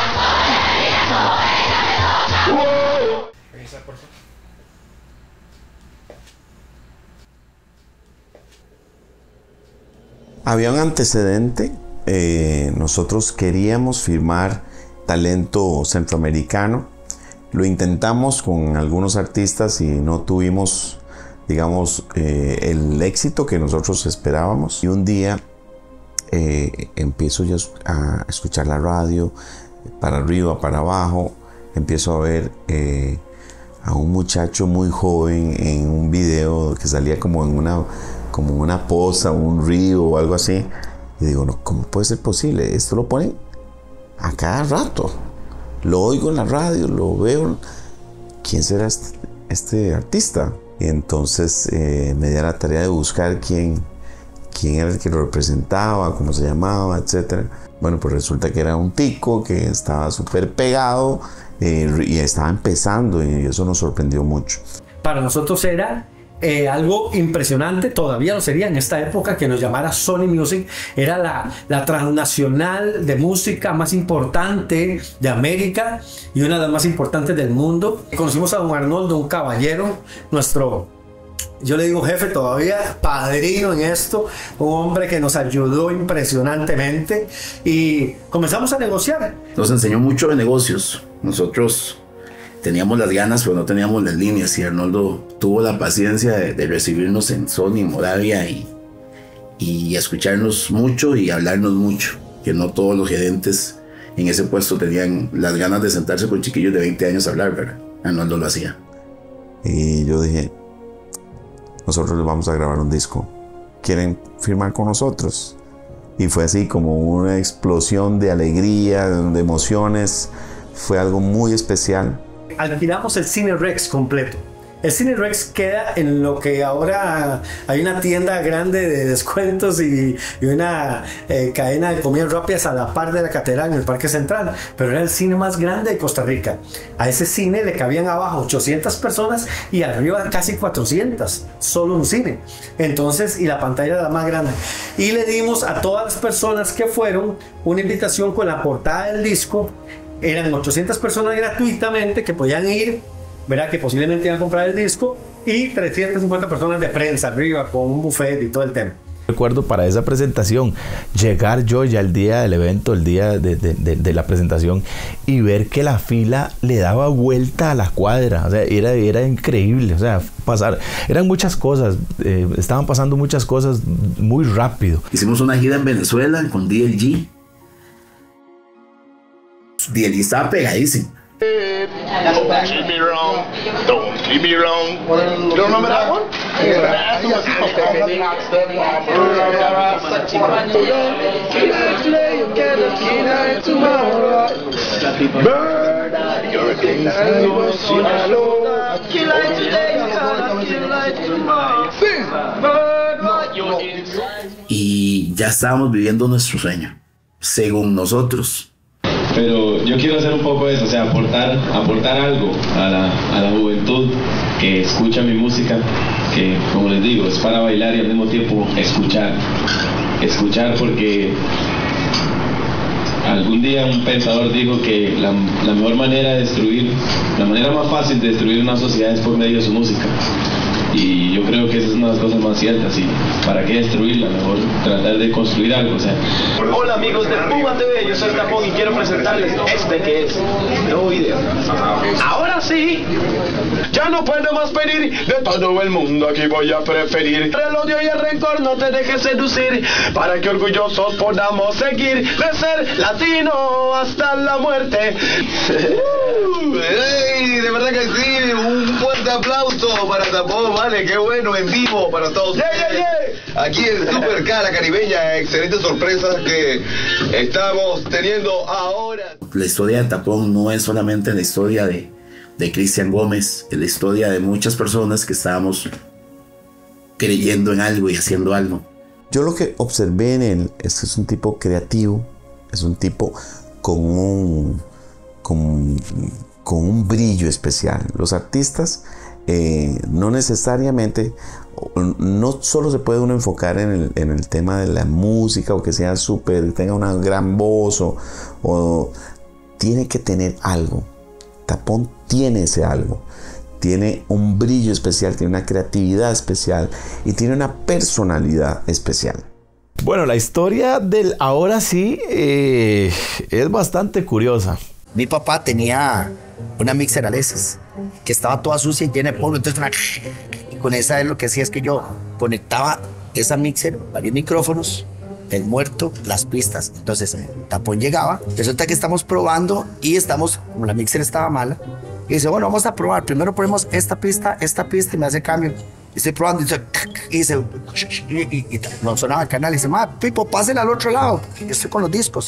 Había un antecedente. Eh, nosotros queríamos firmar talento centroamericano. Lo intentamos con algunos artistas y no tuvimos, digamos, eh, el éxito que nosotros esperábamos. Y un día eh, empiezo yo a escuchar la radio, para arriba, para abajo. Empiezo a ver eh, a un muchacho muy joven en un video que salía como en una, como una poza, un río o algo así. Y digo, no, ¿cómo puede ser posible? Esto lo ponen a cada rato. Lo oigo en la radio, lo veo. ¿Quién será este? este artista. Y entonces eh, me di a la tarea de buscar quién, quién era el que lo representaba, cómo se llamaba, etcétera. Bueno, pues resulta que era un tico que estaba súper pegado eh, y estaba empezando, y eso nos sorprendió mucho. Para nosotros era eh, algo impresionante, todavía lo sería en esta época, que nos llamara Sony Music. Era la, la transnacional de música más importante de América y una de las más importantes del mundo. Conocimos a don Arnoldo, un caballero, nuestro, yo le digo jefe todavía, padrino en esto, un hombre que nos ayudó impresionantemente y comenzamos a negociar. Nos enseñó mucho de negocios. Nosotros teníamos las ganas, pero no teníamos las líneas, y Arnoldo tuvo la paciencia de, de recibirnos en Sony, Moravia, y, y escucharnos mucho y hablarnos mucho, que no todos los gerentes en ese puesto tenían las ganas de sentarse con chiquillos de veinte años a hablar, ¿verdad? Arnoldo lo hacía. Y yo dije, nosotros les vamos a grabar un disco, ¿quieren firmar con nosotros? Y fue así como una explosión de alegría, de emociones. Fue algo muy especial. Alquilamos el Cine Rex completo. El Cine Rex queda en lo que ahora hay una tienda grande de descuentos y, y una eh, cadena de comidas rápidas a la par de la catedral en el Parque Central, pero era el cine más grande de Costa Rica. A ese cine le cabían abajo ochocientas personas y arriba casi cuatrocientas, solo un cine. Entonces, y la pantalla era la más grande. Y le dimos a todas las personas que fueron una invitación con la portada del disco. Eran ochocientas personas gratuitamente que podían ir, ¿verdad? Que posiblemente iban a comprar el disco, y trescientas cincuenta personas de prensa arriba con un buffet y todo el tema. Recuerdo para esa presentación, llegar yo ya el día del evento, el día de, de, de, de la presentación, y ver que la fila le daba vuelta a la cuadra. O sea, era, era increíble. O sea, pasar, eran muchas cosas, eh, estaban pasando muchas cosas muy rápido. Hicimos una gira en Venezuela con D L G. D L G estaba pegadísimo. Don't keep me wrong, don't keep me wrong. You don't remember that one? Y ya estábamos viviendo nuestro sueño, según nosotros. Pero yo quiero hacer un poco eso, o sea, aportar, aportar algo a la, a la juventud que escucha mi música, que como les digo, es para bailar y al mismo tiempo escuchar. Escuchar porque algún día un pensador dijo que la, la mejor manera de destruir, la manera más fácil de destruir una sociedad es por medio de su música. Y yo creo que esa es una de las cosas más ciertas, y para qué destruirla, mejor tratar de construir algo, o sea. Hola amigos de Puma T V, yo soy Tapón y quiero presentarles este que es nuevo video. Ahora sí, ya no puedo más pedir de todo el mundo, aquí voy a preferir el odio y el rencor, no te dejes seducir, para que orgullosos podamos seguir de ser latino hasta la muerte. Uh, hey, de verdad que sí, un fuerte aplauso para Tapón, vale, qué bueno, en vivo para todos. Yeah, yeah, yeah. Aquí en Super Cara Caribeña, excelentes sorpresas que estamos teniendo ahora. La historia de Tapón no es solamente la historia de, de Cristian Gómez, es la historia de muchas personas que estábamos creyendo en algo y haciendo algo. Yo lo que observé en él es que es un tipo creativo, es un tipo con un, con, con un brillo especial. Los artistas eh, no necesariamente, no solo se puede uno enfocar en el, en el tema de la música o que sea súper, tenga una gran voz o, o tiene que tener algo. Tapón tiene ese algo. Tiene un brillo especial, tiene una creatividad especial y tiene una personalidad especial. Bueno, la historia del ahora sí eh, es bastante curiosa. Mi papá tenía una mixer Alesis que estaba toda sucia y llena de polvo, entonces una... y con esa es lo que hacía, es que yo conectaba esa mixer, varios micrófonos, el muerto, las pistas. Entonces Tapón llegaba, resulta que estamos probando y estamos, como la mixer estaba mala, y dice, bueno, vamos a probar, primero ponemos esta pista, esta pista, y me hace cambio. Y estoy probando, y dice, y, dice, y, y, y no sonaba el canal, y dice, ma, Pipo, pásela al otro lado, yo estoy con los discos.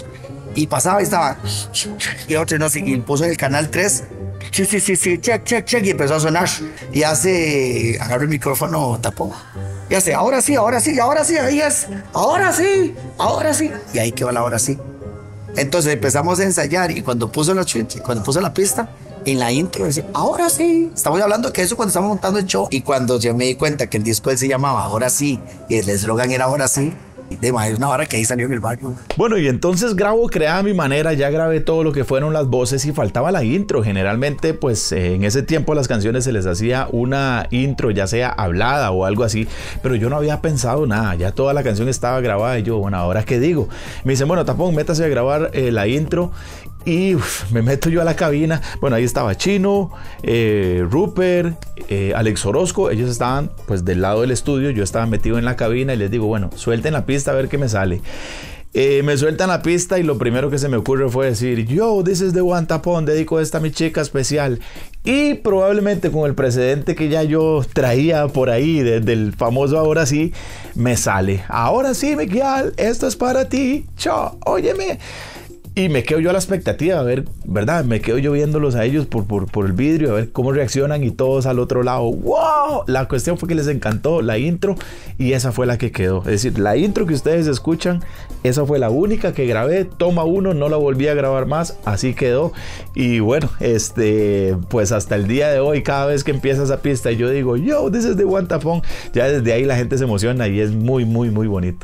Y pasaba y estaba, y otro no sé, y puso en el canal tres, sí, sí, sí, sí, check, check, check, y empezó a sonar. Y hace, agarra el micrófono, tapó. Y hace, ahora sí, ahora sí, ahora sí, ahí es, ahora sí, ahora sí. Y ahí quedó la ahora sí. Entonces empezamos a ensayar y cuando puso la, cuando puso la pista, en la intro decía, ahora sí. Estamos hablando que eso cuando estamos montando el show. Y cuando yo me di cuenta que el disco él se llamaba Ahora sí y el eslogan era Ahora sí, de más, es una hora que ahí salió en el barrio. Bueno, y entonces grabo Crea a mi manera, ya grabé todo lo que fueron las voces y faltaba la intro. Generalmente, pues eh, en ese tiempo a las canciones se les hacía una intro, ya sea hablada o algo así, pero yo no había pensado nada, ya toda la canción estaba grabada y yo, bueno, ¿ahora qué digo? Me dicen, bueno, Tapón, métase a grabar eh, la intro. Y uf, me meto yo a la cabina. Bueno, ahí estaba Chino, eh, Rupert, eh, Alex Orozco. Ellos estaban pues del lado del estudio. Yo estaba metido en la cabina y les digo, bueno, suelten la pista a ver qué me sale. Eh, me sueltan la pista y lo primero que se me ocurre fue decir, yo, this is the one Tapón, dedico esta a mi chica especial. Y probablemente con el precedente que ya yo traía por ahí desde el famoso Ahora sí, me sale, ahora sí, Miguel, esto es para ti, chao, óyeme. Y me quedo yo a la expectativa, a ver, ¿verdad? Me quedo yo viéndolos a ellos por, por, por el vidrio, a ver cómo reaccionan y todos al otro lado. ¡Wow! La cuestión fue que les encantó la intro y esa fue la que quedó. Es decir, la intro que ustedes escuchan, esa fue la única que grabé. Toma uno, no la volví a grabar más, así quedó. Y bueno, este, pues hasta el día de hoy, cada vez que empieza esa pista y yo digo, yo, this is the one Tapón, ya desde ahí la gente se emociona y es muy, muy, muy bonito.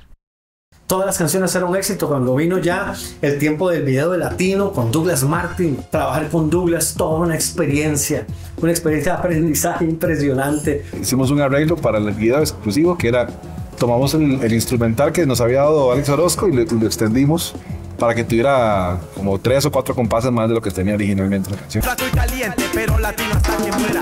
Todas las canciones eran un éxito. Cuando vino ya el tiempo del video de latino con Douglas Martin, trabajar con Douglas, toda una experiencia, una experiencia de aprendizaje impresionante. Hicimos un arreglo para el video exclusivo que era, tomamos el, el instrumental que nos había dado Alex Orozco y lo, lo extendimos para que tuviera como tres o cuatro compases más de lo que tenía originalmente la canción. Estoy caliente, pero latino hasta que muera.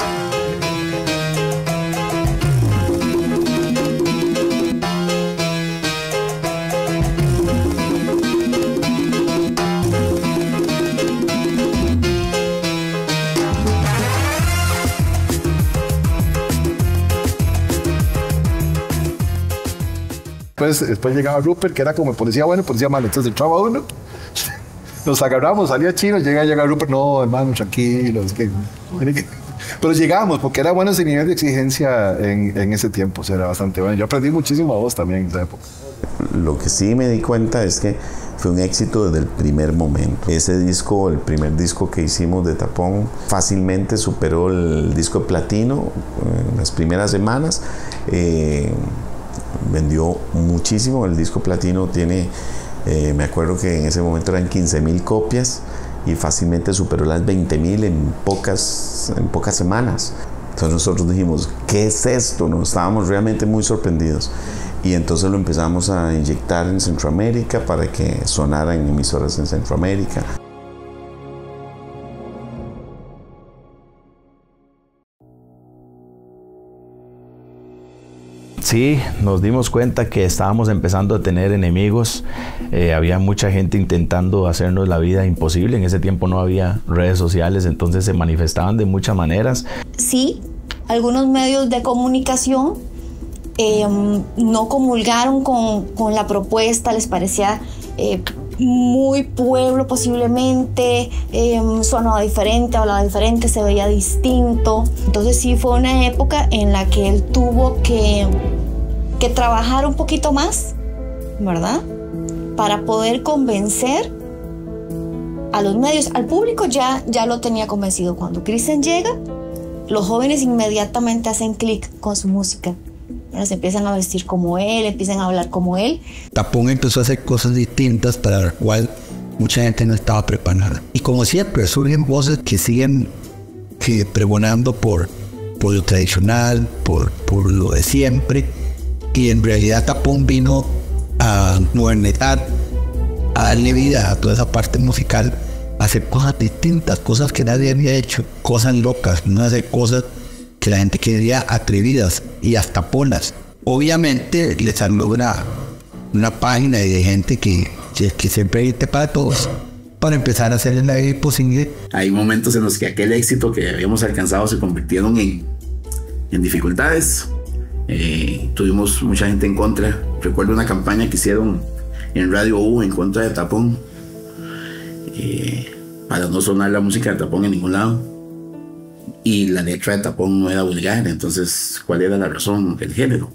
Después, después llegaba Rupert, que era como policía bueno, policía malo. Entonces entraba uno, nos agarramos, salía Chino, llega a llegar Rupert, no, hermano, tranquilo. Es que, pero llegamos, porque era bueno ese nivel de exigencia en, en ese tiempo, o sea, era bastante bueno. Yo aprendí muchísimo a vos también en esa época. Lo que sí me di cuenta es que fue un éxito desde el primer momento. Ese disco, el primer disco que hicimos de Tapón, fácilmente superó el disco de platino en las primeras semanas. Eh, vendió muchísimo. El disco platino tiene, eh, me acuerdo que en ese momento eran quince mil copias y fácilmente superó las veinte mil en pocas, en pocas semanas. Entonces nosotros dijimos, ¿qué es esto? Nos estábamos realmente muy sorprendidos. Y entonces lo empezamos a inyectar en Centroamérica para que sonara en emisoras en Centroamérica. Sí, nos dimos cuenta que estábamos empezando a tener enemigos. Eh, había mucha gente intentando hacernos la vida imposible. En ese tiempo no había redes sociales, entonces se manifestaban de muchas maneras. Sí, algunos medios de comunicación eh, no comulgaron con, con la propuesta, les parecía eh, muy pueblo posiblemente, eh, sonaba diferente, hablaba diferente, se veía distinto. Entonces sí fue una época en la que él tuvo que, que trabajar un poquito más, ¿verdad? Para poder convencer a los medios, al público ya, ya lo tenía convencido. Cuando Cristian llega, los jóvenes inmediatamente hacen clic con su música. Se empiezan a vestir como él, empiezan a hablar como él. Tapón empezó a hacer cosas distintas para las cuales mucha gente no estaba preparada. Y como siempre, surgen voces que siguen que pregonando por, por lo tradicional, por, por lo de siempre. Y en realidad Tapón vino a modernizar, a darle vida a toda esa parte musical, a hacer cosas distintas, cosas que nadie había hecho, cosas locas, no hacer cosas que la gente quería atrevidas y hasta polas. Obviamente les salió una, una página de gente que, que, que siempre irte para todos para empezar a hacer la vida posible. Hay momentos en los que aquel éxito que habíamos alcanzado se convirtieron en, en dificultades. Eh, tuvimos mucha gente en contra. Recuerdo una campaña que hicieron en Radio U en contra de Tapón eh, para no sonar la música de Tapón en ningún lado. Y la letra de Tapón no era vulgar, entonces, ¿cuál era la razón del género?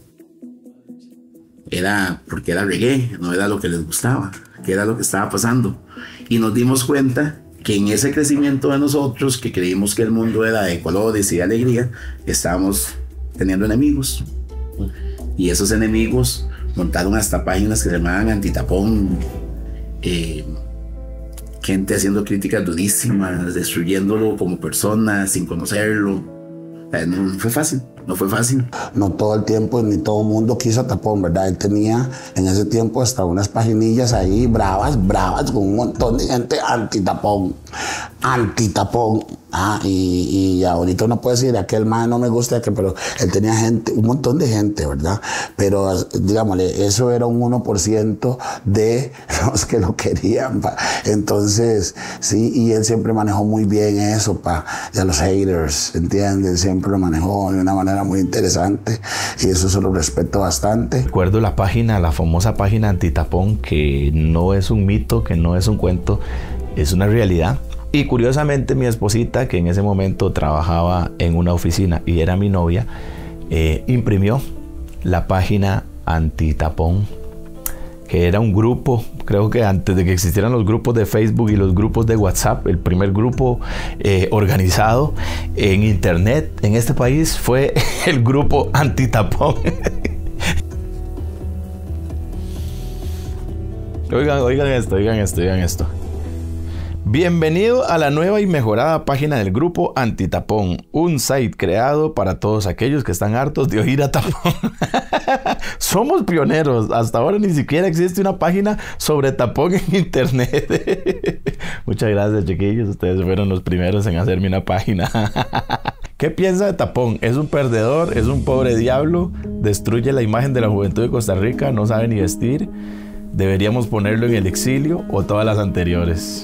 Era porque era reggae, no era lo que les gustaba, que era lo que estaba pasando. Y nos dimos cuenta que en ese crecimiento de nosotros, que creímos que el mundo era de colores y de alegría, estábamos teniendo enemigos. Y esos enemigos montaron hasta páginas que se llamaban Antitapón, eh, gente haciendo críticas durísimas, destruyéndolo como persona sin conocerlo. Eh, no fue fácil, no fue fácil. No todo el tiempo ni todo el mundo quiso a Tapón, ¿verdad? Él tenía en ese tiempo hasta unas paginillas ahí bravas, bravas, con un montón de gente anti-Tapón, anti-Tapón. Ah, y, y ahorita uno puede decir, aquel man no me gusta, que, pero él tenía gente, un montón de gente, ¿verdad? Pero, digámosle, eso era un uno por ciento de los que lo querían, pa. Entonces, sí, y él siempre manejó muy bien eso, pa, de los haters, ¿entiendes? Siempre lo manejó de una manera muy interesante y eso se lo respeto bastante. Recuerdo la página, la famosa página Antitapón, que no es un mito, que no es un cuento, es una realidad. Y curiosamente mi esposita, que en ese momento trabajaba en una oficina y era mi novia, eh, imprimió la página Antitapón, que era un grupo, creo que antes de que existieran los grupos de Facebook y los grupos de WhatsApp, el primer grupo eh, organizado en internet en este país fue el grupo Antitapón. Oigan, oigan esto, oigan esto, oigan esto. Bienvenido a la nueva y mejorada página del grupo Antitapón, un site creado para todos aquellos que están hartos de oír a Tapón. Somos pioneros, hasta ahora ni siquiera existe una página sobre Tapón en internet. Muchas gracias, chiquillos, ustedes fueron los primeros en hacerme una página. ¿Qué piensa de Tapón? ¿Es un perdedor? ¿Es un pobre diablo? ¿Destruye la imagen de la juventud de Costa Rica? ¿No sabe ni vestir? ¿Deberíamos ponerlo en el exilio o todas las anteriores?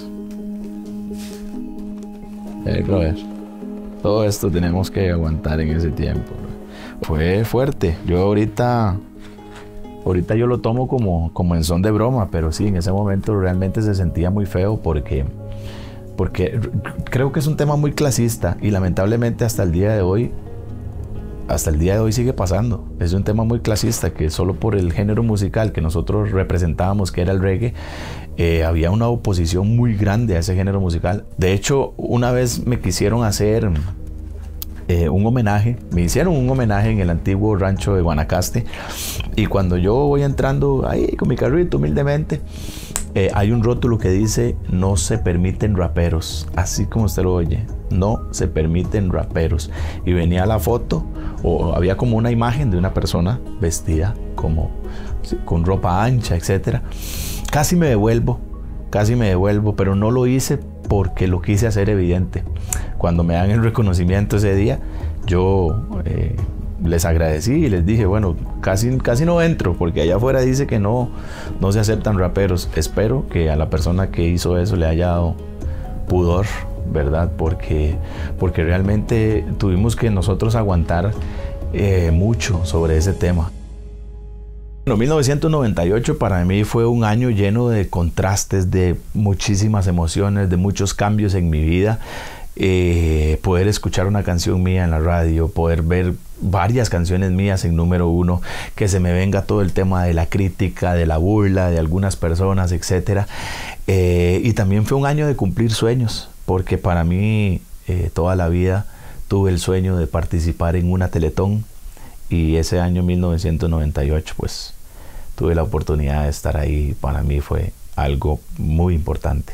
Eh, ver. Todo esto tenemos que aguantar en ese tiempo. Fue fuerte. Yo ahorita, ahorita yo lo tomo como, como en son de broma, pero sí, en ese momento realmente se sentía muy feo porque, porque creo que es un tema muy clasista y lamentablemente hasta el día de hoy, hasta el día de hoy sigue pasando. Es un tema muy clasista que solo por el género musical que nosotros representábamos, que era el reggae, Eh, había una oposición muy grande a ese género musical. De hecho, una vez me quisieron hacer eh, un homenaje, me hicieron un homenaje en el antiguo rancho de Guanacaste, y cuando yo voy entrando ahí con mi carrito humildemente, eh, hay un rótulo que dice: no se permiten raperos, así como usted lo oye, no se permiten raperos. Y venía la foto, o había como una imagen de una persona vestida como con ropa ancha, etcétera. Casi me devuelvo, casi me devuelvo, pero no lo hice porque lo quise hacer evidente. Cuando me dan el reconocimiento ese día, yo eh, les agradecí y les dije, bueno, casi, casi no entro porque allá afuera dice que no, no se aceptan raperos. Espero que a la persona que hizo eso le haya dado pudor, ¿verdad? Porque, porque realmente tuvimos que nosotros aguantar eh, mucho sobre ese tema. Bueno, mil novecientos noventa y ocho para mí fue un año lleno de contrastes, de muchísimas emociones, de muchos cambios en mi vida. Eh, poder escuchar una canción mía en la radio, poder ver varias canciones mías en número uno, que se me venga todo el tema de la crítica, de la burla de algunas personas, etcétera. Eh, y también fue un año de cumplir sueños, porque para mí eh, toda la vida tuve el sueño de participar en una Teletón, y ese año mil novecientos noventa y ocho pues tuve la oportunidad de estar ahí. Para mí fue algo muy importante.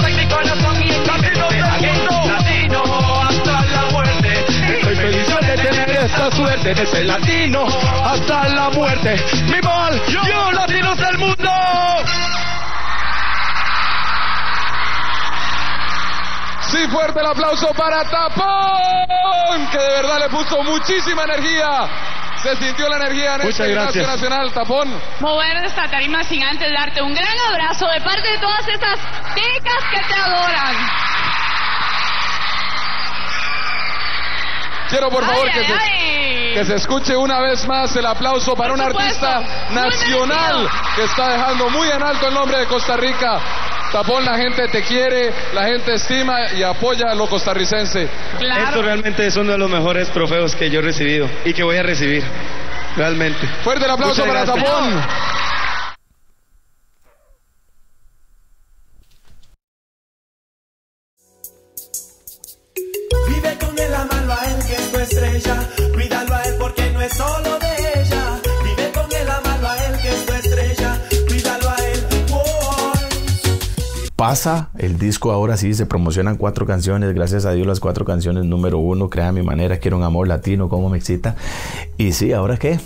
Estoy feliz de tener esta suerte de ser latino hasta la muerte. Mi mal, yo latinos del mundo. Sí, fuerte el aplauso para Tapón, que de verdad le puso muchísima energía. Se sintió la energía en este gimnasio nacional, Tapón. Mover esta tarima sin antes darte un gran abrazo de parte de todas esas chicas que te adoran. Quiero por favor ay, que, ay, se, ay. que se escuche una vez más el aplauso para un artista nacional que está dejando muy en alto el nombre de Costa Rica. Tapón, la gente te quiere, la gente estima y apoya a lo costarricense. Claro. Esto realmente es uno de los mejores trofeos que yo he recibido y que voy a recibir, realmente. Fuerte el aplauso Muchas para gracias. Tapón. Vive con él, amalo a él, que es tu estrella. Cuídalo a él porque no es solo de ella. Vive con él, amalo a él, que es tu estrella. Cuídalo a él. Oh. Pasa el disco, ahora sí, se promocionan cuatro canciones, gracias a Dios las cuatro canciones número uno, Crea mi manera, Quiero un amor latino, Cómo me excita. Y sí, ¿ahora qué?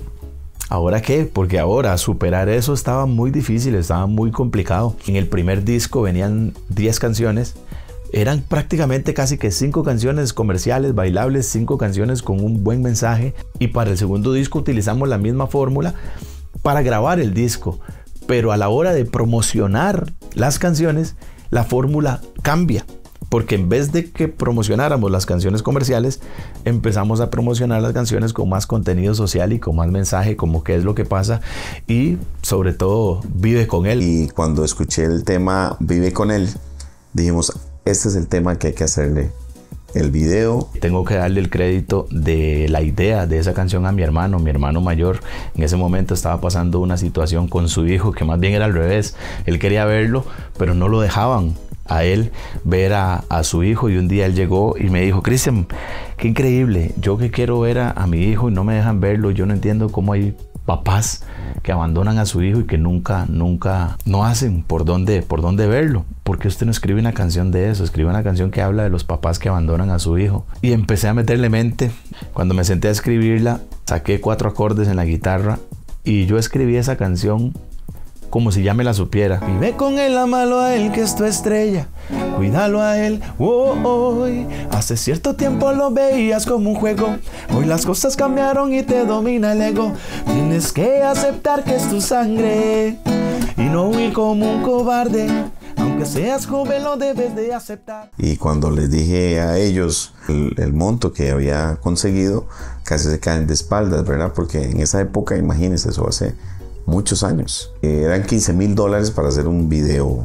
¿Ahora qué? Porque ahora superar eso estaba muy difícil, estaba muy complicado. En el primer disco venían diez canciones, eran prácticamente casi que cinco canciones comerciales, bailables, cinco canciones con un buen mensaje. Y para el segundo disco utilizamos la misma fórmula para grabar el disco. Pero a la hora de promocionar las canciones, la fórmula cambia. Porque en vez de que promocionáramos las canciones comerciales, empezamos a promocionar las canciones con más contenido social y con más mensaje, como qué es lo que pasa y sobre todo Vive con él. Y cuando escuché el tema Vive con él, dijimos, este es el tema que hay que hacerle el video. Tengo que darle el crédito de la idea de esa canción a mi hermano, mi hermano mayor. En ese momento estaba pasando una situación con su hijo que más bien era al revés. Él quería verlo, pero no lo dejaban a él ver a, a su hijo, y un día él llegó y me dijo, Cristian, qué increíble, yo que quiero ver a, a mi hijo y no me dejan verlo. Yo no entiendo cómo hay papás que abandonan a su hijo y que nunca, nunca, no hacen por dónde, por dónde verlo. ¿Por qué usted no escribe una canción de eso? Escribe una canción que habla de los papás que abandonan a su hijo. Y empecé a meterle mente. Cuando me senté a escribirla, saqué cuatro acordes en la guitarra y yo escribí esa canción como si ya me la supiera. Vive con él, amalo a él, que es tu estrella. Cuídalo a él, oh, oh. Hace cierto tiempo lo veías como un juego. Hoy las cosas cambiaron y te domina el ego. Tienes que aceptar que es tu sangre y no huir como un cobarde. Aunque seas joven, lo debes de aceptar. Y cuando les dije a ellos el, el monto que había conseguido, casi se caen de espaldas, ¿verdad? Porque en esa época, imagínense, eso hace muchos años. Eh, eran quince mil dólares para hacer un video.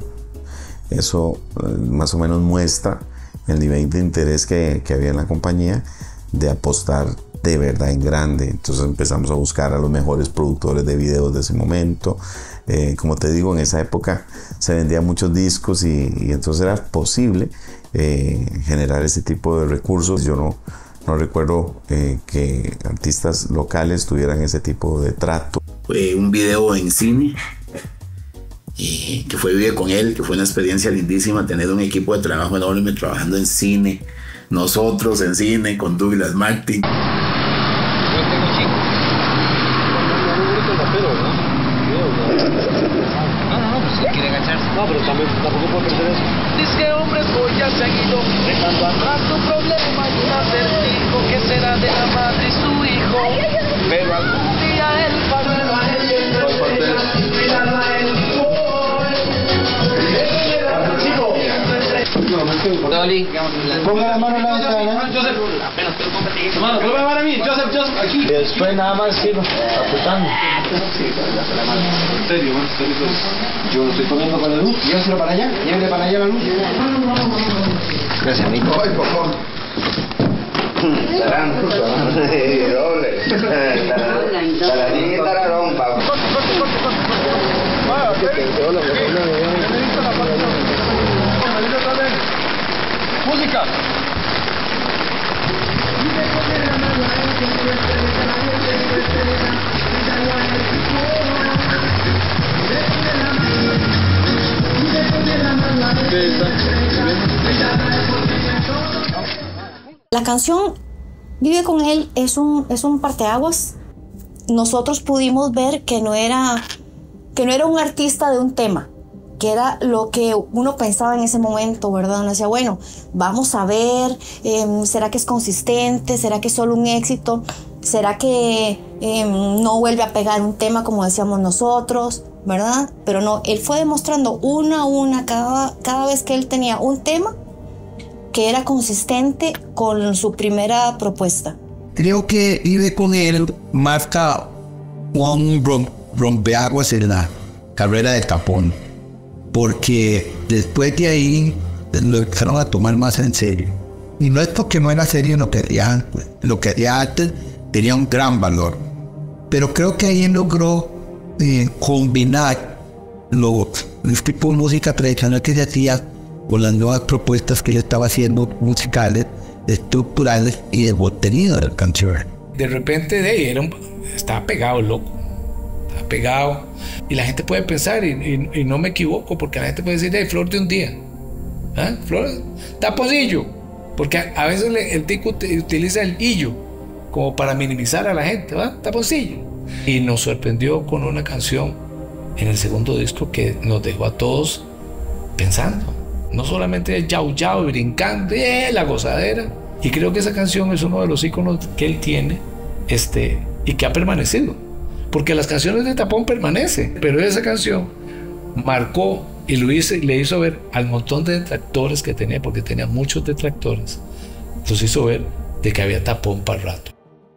Eso eh, más o menos muestra el nivel de interés que, que había en la compañía de apostar de verdad en grande. Entonces empezamos a buscar a los mejores productores de videos de ese momento. Eh, como te digo, en esa época se vendían muchos discos y, y entonces era posible eh, generar ese tipo de recursos. Yo no, no recuerdo eh, que artistas locales tuvieran ese tipo de trato. Eh, un video en cine eh, que fue Vive con él, que fue una experiencia lindísima, tener un equipo de trabajo enorme trabajando en cine, nosotros en cine con Douglas Martin. No, pero también tampoco puedo perder eso. Dice que hombres voy ya seguido, dejando atrás tu problema y un acertijo que será de la madre y su hijo. Pero algún día él pasará a él, cuidado a él. Dolly, ponga la mano en la ventana. Joseph, apenas te lo compartí. Mano, ponga la mano a mí, Joseph, Joseph, aquí. Y después nada más sigo apretando. En serio, man, yo lo estoy poniendo con la luz. Lléveselo para allá, llévele para allá la luz. Gracias, Nico. Ay, por favor. Tarán, doble. Tararín y tararón, papá. Música. La canción Vive con él es un, es un parteaguas. Nosotros pudimos ver que no era, que no era un artista de un tema, que era lo que uno pensaba en ese momento, ¿verdad? Uno decía, bueno, vamos a ver, eh, ¿será que es consistente? ¿Será que es solo un éxito? ¿Será que eh, no vuelve a pegar un tema como decíamos nosotros? ¿Verdad? Pero no, él fue demostrando una a una cada, cada vez que él tenía un tema que era consistente con su primera propuesta. Creo que Vive con él marca un rom- rompeaguas en la carrera de Tapón. porque después de ahí lo empezaron a tomar más en serio. Y no es porque no era serio lo que hacía antes. Lo que hacía antes tenía un gran valor. Pero creo que ahí logró eh, combinar lo, el tipo de música tradicional que se hacía con las nuevas propuestas que él estaba haciendo, musicales, estructurales y de contenido de la canción. De repente de ahí era un, estaba pegado, loco. Estaba pegado. Y la gente puede pensar, y, y, y no me equivoco, porque la gente puede decir, hey, flor de un día. ¿Ah? Flor, taponcillo. Porque a, a veces le, el tico utiliza el hillo como para minimizar a la gente, ¿va? Taponcillo. Y nos sorprendió con una canción en el segundo disco que nos dejó a todos pensando. No solamente yau yau y brincando, ¡eh! La gozadera. Y creo que esa canción es uno de los íconos que él tiene este, y que ha permanecido. Porque las canciones de Tapón permanecen, pero esa canción marcó y lo hizo, le hizo ver al montón de detractores que tenía, porque tenía muchos detractores. Entonces hizo ver de que había Tapón para el rato.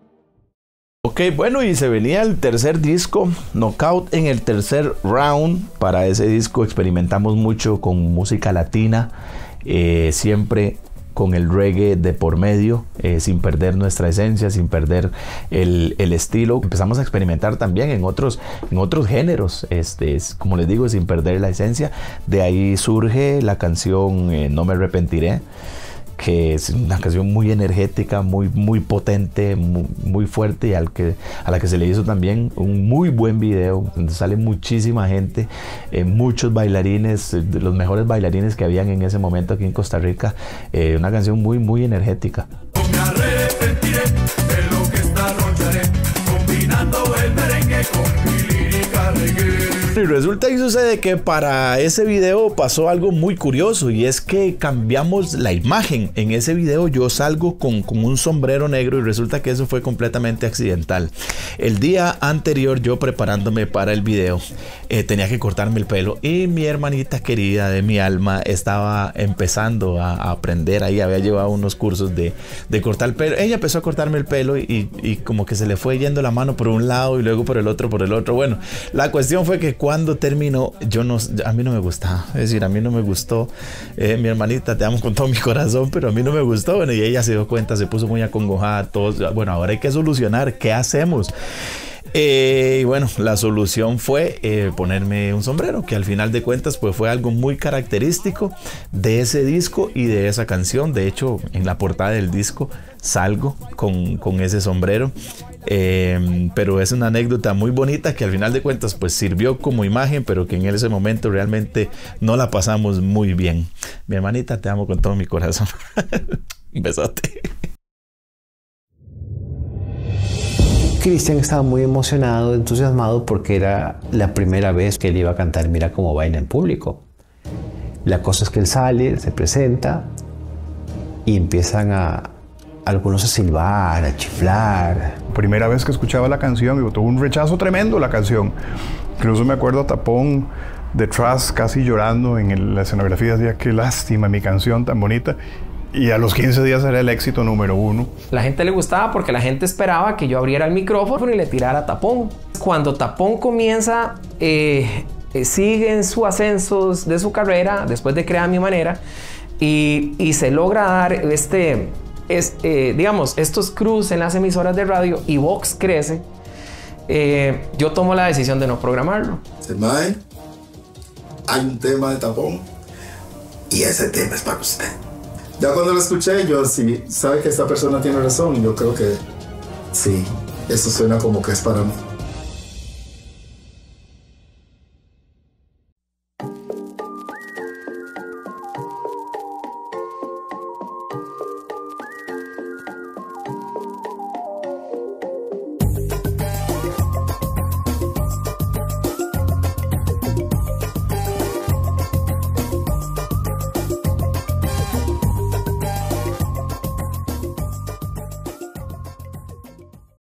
Ok, bueno, y se venía el tercer disco, Knockout en el tercer round. Para ese disco experimentamos mucho con música latina, eh, siempre con el reggae de por medio, eh, sin perder nuestra esencia, sin perder el, el estilo. Empezamos a experimentar también en otros, en otros géneros, este, como les digo, sin perder la esencia. De ahí surge la canción eh, No me arrepentiré, que es una canción muy energética, muy, muy potente, muy, muy fuerte, y al que, a la que se le hizo también un muy buen video, donde sale muchísima gente, eh, muchos bailarines, eh, los mejores bailarines que habían en ese momento aquí en Costa Rica. Eh, una canción muy, muy energética. No me arrepentiré de lo que esta noche haré, combinando el merengue con mi lírica reggae. Y resulta y sucede que para ese video pasó algo muy curioso, y es que cambiamos la imagen. En ese video yo salgo con, con un sombrero negro, y resulta que eso fue completamente accidental. El día anterior, yo preparándome para el video, eh, tenía que cortarme el pelo, y mi hermanita querida de mi alma estaba empezando a, a aprender. Ahí había llevado unos cursos de, de cortar el pelo. Ella empezó a cortarme el pelo y, y como que se le fue yendo la mano por un lado y luego por el otro, por el otro. Bueno, la cuestión fue que cuando terminó, yo no, a mí no me gustaba, es decir, a mí no me gustó. Eh, mi hermanita, te amo con todo mi corazón, pero a mí no me gustó. Bueno, y ella se dio cuenta, se puso muy acongojada, todos, bueno, ahora hay que solucionar, ¿qué hacemos? Eh, y bueno, la solución fue eh, ponerme un sombrero, que al final de cuentas pues fue algo muy característico de ese disco y de esa canción. De hecho, en la portada del disco salgo con, con ese sombrero. Eh, pero es una anécdota muy bonita que al final de cuentas pues sirvió como imagen, pero que en ese momento realmente no la pasamos muy bien. Mi hermanita, te amo con todo mi corazón. Un besote. Cristian estaba muy emocionado, entusiasmado, porque era la primera vez que él iba a cantar Mira cómo baila en público. La cosa es que él sale, se presenta y empiezan a algunos a silbar, a chiflar. Primera vez que escuchaba la canción, y tuvo un rechazo tremendo la canción. Incluso me acuerdo a Tapón detrás casi llorando en el, la escenografía, decía qué lástima mi canción tan bonita. Y a los quince días era el éxito número uno. La gente le gustaba porque la gente esperaba que yo abriera el micrófono y le tirara a Tapón. Cuando Tapón comienza, eh, eh, sigue en su ascenso de su carrera, después de Crea Mi Manera, y, y se logra dar este... Es, eh, digamos, estos cruces en las emisoras de radio y Vox crece, eh, yo tomo la decisión de no programarlo. Se mae, hay un tema de Tapón y ese tema es para usted. Ya cuando lo escuché, yo sí, sabe que esta persona tiene razón, y yo creo que sí, esto suena como que es para mí.